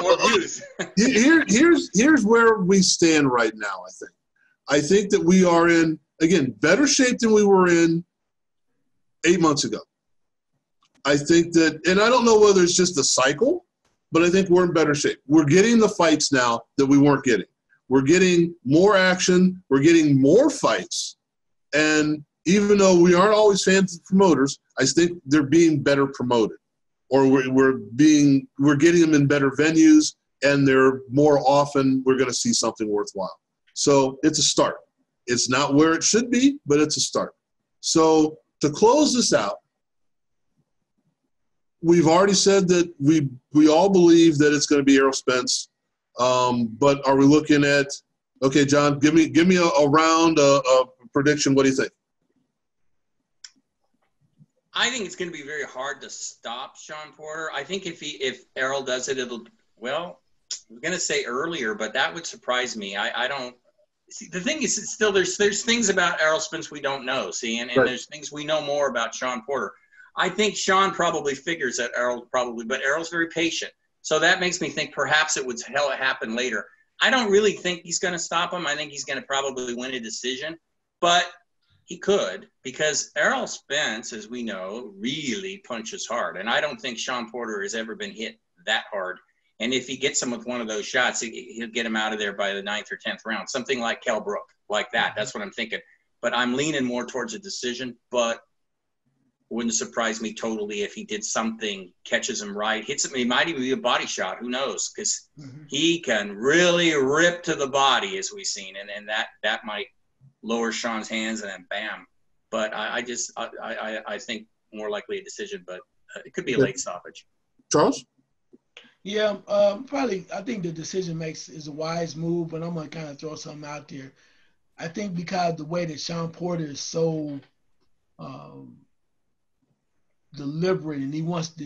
here's where we stand right now. I think that we are in, again, better shape than we were in 8 months ago. I think that, and I don't know whether it's just a cycle, but I think we're in better shape. We're getting the fights now that we weren't getting. We're getting more action. We're getting more fights. And even though we aren't always fans of promoters, I think they're being better promoted, or we're getting them in better venues, and they're more often we're going to see something worthwhile. So it's a start. It's not where it should be, but it's a start. So to close this out, we've already said that we all believe that it's going to be Errol Spence. But are we looking at, okay, John, give me a round, a prediction. What do you think? I think it's going to be very hard to stop Shawn Porter. I think if Errol does it, was going to say earlier, but that would surprise me. I don't see. The thing is, it's still there's things about Errol Spence we don't know. See, and Right. there's things we know more about Shawn Porter. I think Shawn probably figures that but Errol's very patient. So that makes me think perhaps it would happen later. I don't really think he's going to stop him. I think he's going to probably win a decision, but he could, because Errol Spence, as we know, really punches hard. And I don't think Shawn Porter has ever been hit that hard. And if he gets him with one of those shots, he'll get him out of there by the 9th or 10th round, something like Kell Brook, like that. That's what I'm thinking. But I'm leaning more towards a decision, but wouldn't surprise me totally if he did something, catches him right, hits him. He might even be a body shot. Who knows? Because he can really rip to the body, as we've seen. And that might lower Shawn's hands, and then bam. But I think more likely a decision, but it could be a late stoppage. Charles? Yeah, probably. I think the decision is a wise move, but I'm gonna kind of throw something out there. I think because the way that Shawn Porter is so deliberate, and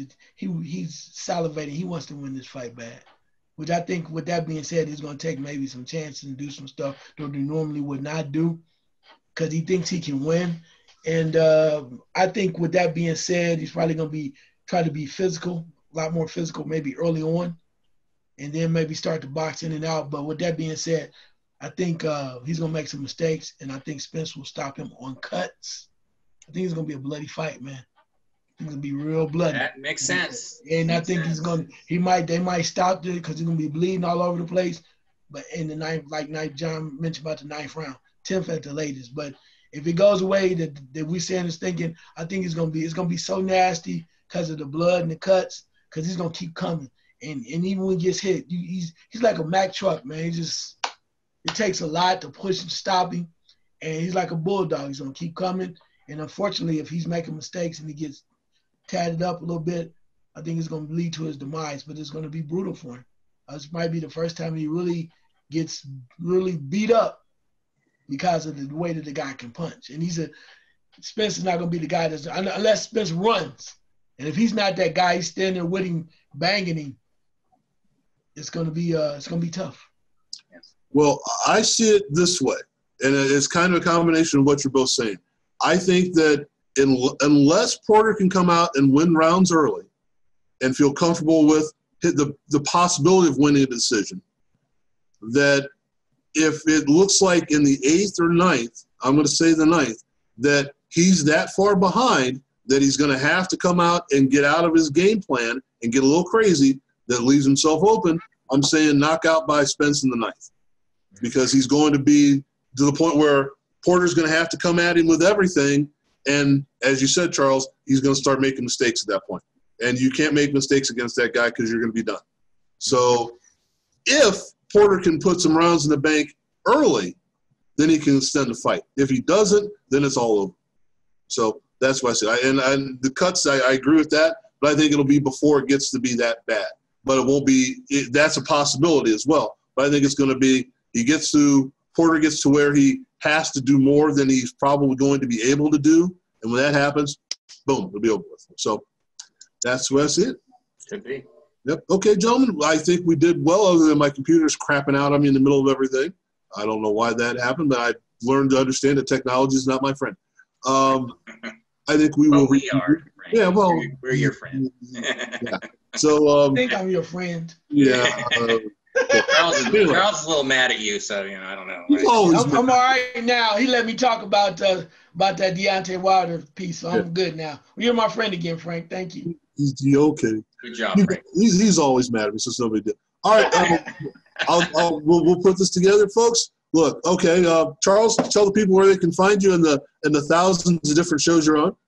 he's salivating. He wants to win this fight bad. Which I think, with that being said, he's going to take maybe some chances and do some stuff that he normally would not do, because he thinks he can win. And I think, with that being said, he's probably going to try to be physical, a lot more physical, maybe early on, and then maybe start to box in and out. But with that being said, I think he's going to make some mistakes, and I think Spence will stop him on cuts. I think it's going to be a bloody fight, man. It's gonna be real bloody. That makes sense. And I think they might stop it because he's gonna be bleeding all over the place. But in the ninth, like John mentioned about the 9th round, 10th at the latest. But if it goes away that we saying is thinking, I think it's gonna be so nasty because of the blood and the cuts, because he's gonna keep coming. And even when he gets hit, he's like a Mack truck, man. It takes a lot to push and stop him, and he's like a bulldog. He's gonna keep coming. And unfortunately, if he's making mistakes and he gets tatted up a little bit, I think it's going to lead to his demise, but it's going to be brutal for him. This might be the first time he really gets beat up because of the way that the guy can punch. And Spence is not going to be the guy unless Spence runs. And if he's not that guy, he's standing there with him, banging him, it's going to be tough. Well, I see it this way, and it's kind of a combination of what you're both saying. I think that unless Porter can come out and win rounds early and feel comfortable with the possibility of winning a decision, that if it looks like in the 8th or 9th, I'm going to say the 9th, that he's that far behind that he's going to have to come out and get out of his game plan and get a little crazy, that leaves himself open, I'm saying knockout by Spence in the 9th. Because he's going to be to the point where Porter's going to have to come at him with everything. And as you said, Charles, he's going to start making mistakes at that point. And you can't make mistakes against that guy because you're going to be done. So if Porter can put some rounds in the bank early, then he can extend the fight. If he doesn't, then it's all over. So that's what I said. And the cuts, I agree with that, but I think it'll be before it gets to be that bad. But it won't be – that's a possibility as well. But I think it's going to be Porter gets to where he has to do more than he's probably going to be able to do. And when that happens, boom, it'll be over with. So that's it. Could be. Yep. Okay, gentlemen, I think we did well, other than my computer's crapping out on me in the middle of everything. I don't know why that happened, but I've learned to understand that technology is not my friend. I think we will. We are. Frank. Yeah, well. We're your friend. Yeah. So. I think I'm your friend. Yeah. Charles is a little mad at you, so I don't know. Right? I'm all right now. He let me talk about that Deontay Wilder piece, so I'm good now. You're my friend again, Frank. Thank you. He's okay. Good job, Frank. He's always mad at me, so it's no big deal. All right, we'll put this together, folks. Look, okay, Charles, tell the people where they can find you in the thousands of different shows you're on.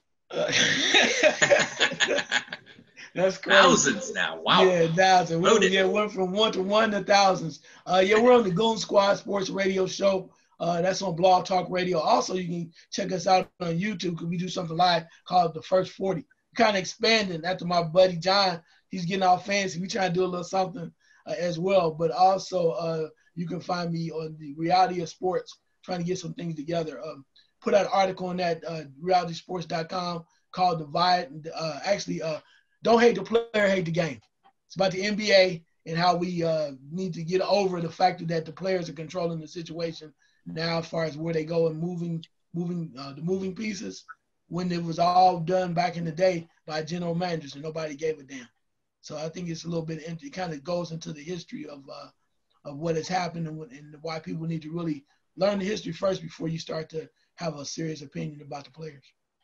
That's crazy. Thousands now. Wow. Yeah, thousands. Went from one to one to thousands. We're on the Goon Squad Sports Radio Show. That's on Blog Talk Radio. Also, you can check us out on YouTube because we do something live called The First 40. We're kind of expanding after my buddy John. He's getting all fancy. We try to do a little something as well. But also, you can find me on the Reality of Sports, trying to get some things together. Put out an article on that, realitysports.com, called Divide. Don't hate the player, hate the game. It's about the NBA and how we need to get over the fact that the players are controlling the situation now as far as where they go and moving the moving pieces, when it was all done back in the day by general managers and nobody gave a damn. So I think it's a little bit, it kind of goes into the history of what has happened and why people need to really learn the history first before you start to have a serious opinion about the players.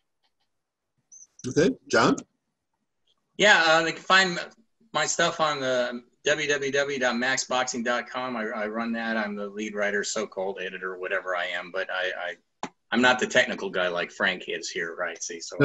Okay, John? Yeah, they can find my stuff on the www.maxboxing.com. I run that. I'm the lead writer, so-called editor, whatever I am, but I'm not the technical guy like Frank is here, right? See, so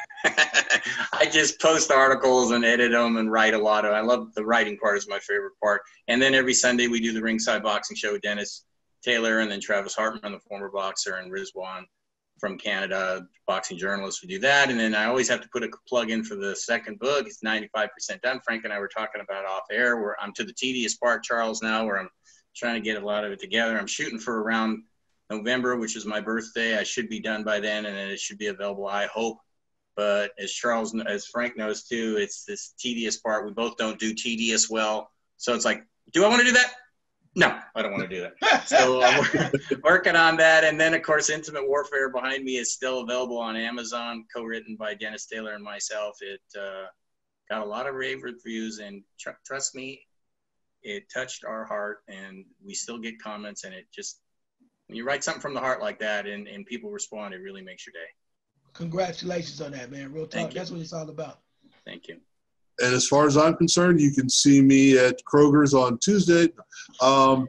I just post articles and edit them and write a lot of. I love the writing part is my favorite part. And then every Sunday we do the Ringside Boxing Show with Dennis Taylor and then Travis Hartman, the former boxer, and Rizwan from Canada, boxing journalist. We do that, and then I always have to put a plug in for the second book. It's 95% done. Frank and I were talking about off air. Where I'm to the tedious part, Charles, now, where I'm trying to get a lot of it together. I'm shooting for around November, which is my birthday. I should be done by then, and then it should be available, I hope. But as Frank knows too, it's this tedious part. We both don't do tedious well, so it's like, do I want to do that? No, I don't want to do that. So I'm working on that. And then, of course, Intimate Warfare Behind Me is still available on Amazon, co-written by Dennis Taylor and myself. It got a lot of rave reviews, and trust me, it touched our heart, and we still get comments, and it just, when you write something from the heart like that and people respond, it really makes your day. Congratulations on that, man. Real talk. That's what it's all about. Thank you. And as far as I'm concerned, you can see me at Kroger's on Tuesday. I'm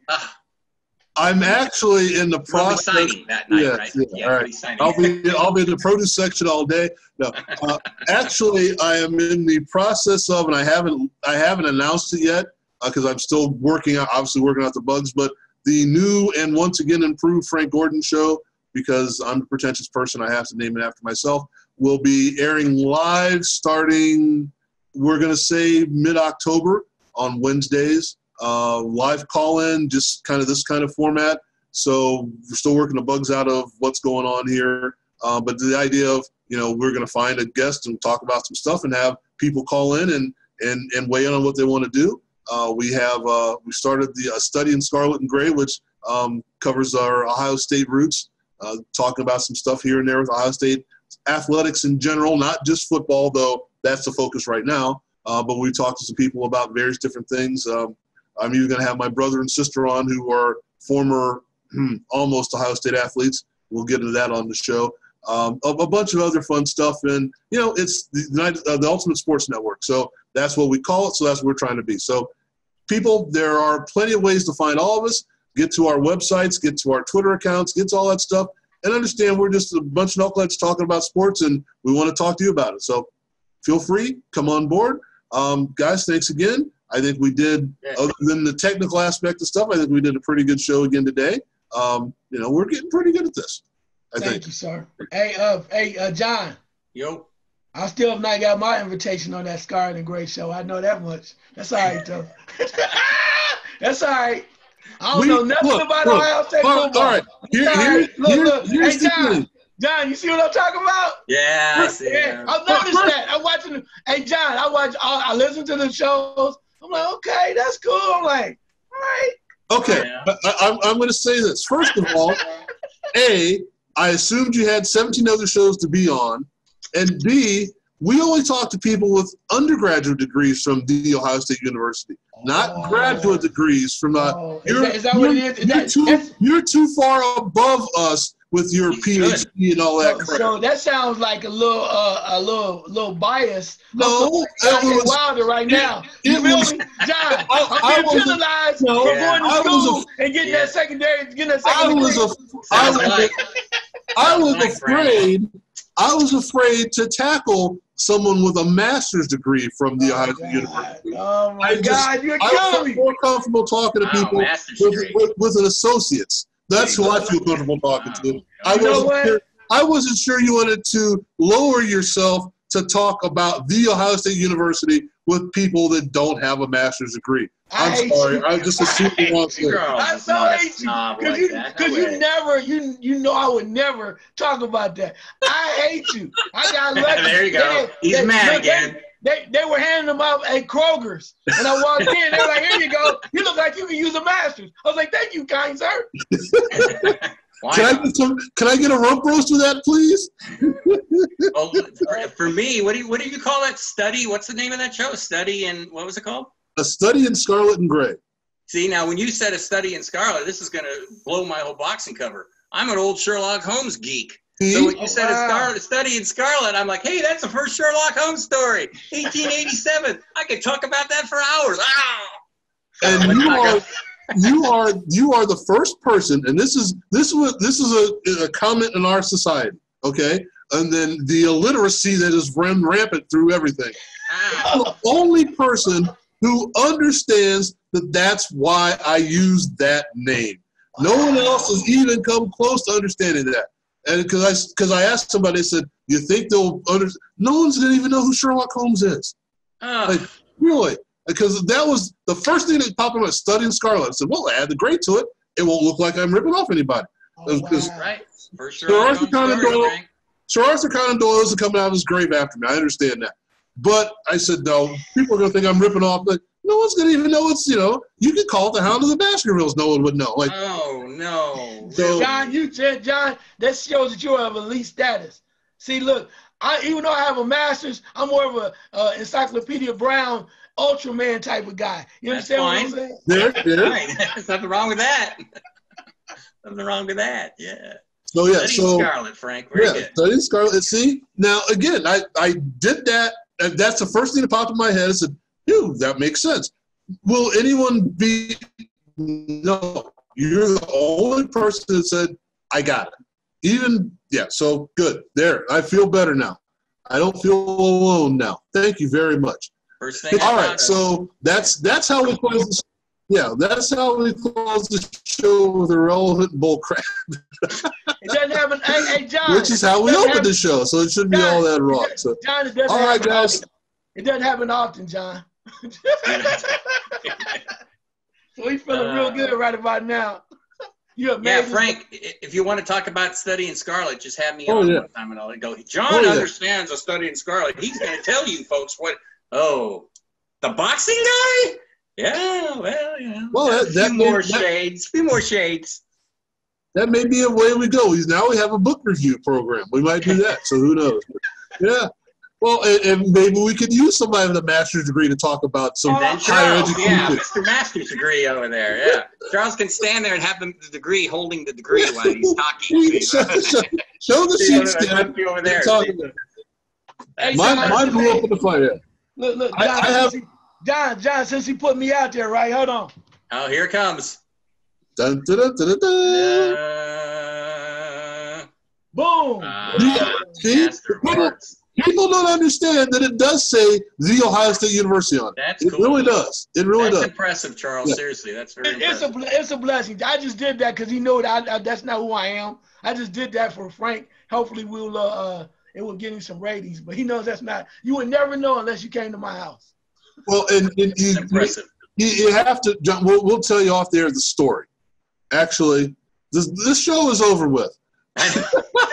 actually in the process. We'll be signing that night, right? Yeah, all right. I'll be in the produce section all day. No, actually, I am in the process of, and I haven't announced it yet because I'm still working out the bugs. But the new and once again improved Frank Gordon show, because I'm a pretentious person, I have to name it after myself, will be airing live starting, we're going to say, mid-October on Wednesdays. Live call-in, just kind of this kind of format. So we're still working the bugs out of what's going on here. But the idea of, we're going to find a guest and talk about some stuff and have people call in and weigh in on what they want to do. We started the Study in Scarlet and Gray, which covers our Ohio State roots, talking about some stuff here and there with Ohio State athletics in general, not just football, though that's the focus right now. But we talked to some people about various different things. I'm even going to have my brother and sister on who are former almost Ohio State athletes. We'll get into that on the show. A bunch of other fun stuff. And, it's the Ultimate Sports Network. So that's what we call it. So that's what we're trying to be. So people, there are plenty of ways to find all of us. Get to our websites, get to our Twitter accounts, get to all that stuff. And understand we're just a bunch of knuckleheads talking about sports, and we want to talk to you about it. So feel free, come on board. Guys, thanks again. I think we did, other than the technical aspect of stuff, I think we did a pretty good show again today. We're getting pretty good at this, I think. Thank you, sir. Hey, John. Yo. I still have not got my invitation on that Scarlet and Gray show. I know that much. That's all right, though. That's all right. I don't know nothing about Ohio State football. All right. Look. Here's Hey, John, you see what I'm talking about? Yeah, I see. Yeah. I've noticed that. I'm watching. Hey, John, I listen to the shows. I'm like, okay, that's cool. I'm like, all right. Okay, yeah. I'm going to say this. First of all, A, I assumed you had 17 other shows to be on, and B, we only talk to people with undergraduate degrees from The Ohio State University, not graduate degrees from the. Is that what it is? You're too far above us with your PhD and all that crap. So that sounds like a little bias. No, it was Wilder right now. You feel me, John? I'm being penalized for going to school and getting that secondary. I was afraid to tackle someone with a master's degree from The Ohio State University. Oh my God, you're killing me. I'm more comfortable talking to people with an associate's. That's who I feel comfortable talking to. I wasn't sure you wanted to lower yourself to talk about The Ohio State University with people that don't have a master's degree. I'm sorry. I just assumed you want to. I so hate you because you know I would never talk about that. I hate you. I got lucky. There you go. He's mad again. they were handing them out at Kroger's. And I walked in, they were like, here you go. You look like you can use a master's. I was like, thank you, kind sir. Can I get a rump roast with that, please? Well, for me, what do you call that study? What's the name of that show? Study in, what was it called? A Study in Scarlet and Gray. See, now when you said A Study in Scarlet, this is going to blow my whole boxing cover. I'm an old Sherlock Holmes geek. So when you said A Study in Scarlet, I'm like, hey, that's the first Sherlock Holmes story, 1887. I could talk about that for hours. Ah! And you are the first person, and this is a comment in our society, okay? And then the illiteracy that is rampant through everything. The only person who understands that that's why I use that name. No one else has even come close to understanding that. And because I asked somebody, I said, "You think they'll understand?" No one's gonna even know who Sherlock Holmes is. Like, really? Because that was the first thing that popped in my Study in Scarlet. I said, well, add the gray to it. It won't look like I'm ripping off anybody. Right. For sure. Sir Arthur Conan Doyle isn't coming out of his grave after me. I understand that. But I said, no, people are going to think I'm ripping off. Like, no one's going to even know it's, you could call it the Hound of the Baskervilles. No one would know. Like, oh, no. So, John, that shows that you're of elite status. See, look, even though I have a master's, I'm more of a Encyclopedia Brown Ultraman type of guy. You understand what I'm saying? There's nothing wrong with that. Nothing wrong with that. Yeah. So yeah. Study Scarlet, Frank. Very good. Study Scarlet. See, now again, I did that. And that's the first thing that popped in my head. I said, dude, that makes sense. Will anyone be? No. You're the only person that said, I got it. So good. There. I feel better now. I don't feel alone now. Thank you very much. First thing. All right, so that's how we close this. Yeah, that's how we close the show with irrelevant bullcrap. It doesn't happen. Hey, John. Which is how we open the show, so it shouldn't be all that wrong. So, John, it doesn't all right, guys. Often. It doesn't happen often, John. So he's feeling real good right about now. Yeah, Frank, if you want to talk about Study in Scarlet, just have me on one time and I'll go, John understands A Study in Scarlet. He's going to tell you folks the boxing guy? Yeah, well, a few more shades. That may be a way we go. Now we have a book review program. We might do that, so who knows? Yeah. Well, and maybe we could use somebody with a master's degree to talk about some higher education. Yeah, Mr. Master's degree over there. Yeah, Charles can stand there and have the degree holding the degree while he's talking. Show the sheepskin. Over there. Hey, mine blew up in the fire. Look, John, since he put me out there, right? Hold on. Oh, here it comes. Dun, dun, dun, dun, dun. Boom. People don't understand that it does say The Ohio State University on it. That's cool. It really does. It really does. That's impressive, Charles. Yeah. Seriously, that's very impressive. It's a blessing. I just did that because he knew that that's not who I am. I just did that for Frank. Hopefully, it will give him some ratings. But he knows that's not. You would never know unless you came to my house. Well, and impressive. You have to. John, we'll tell you off there the story. Actually, this show is over with.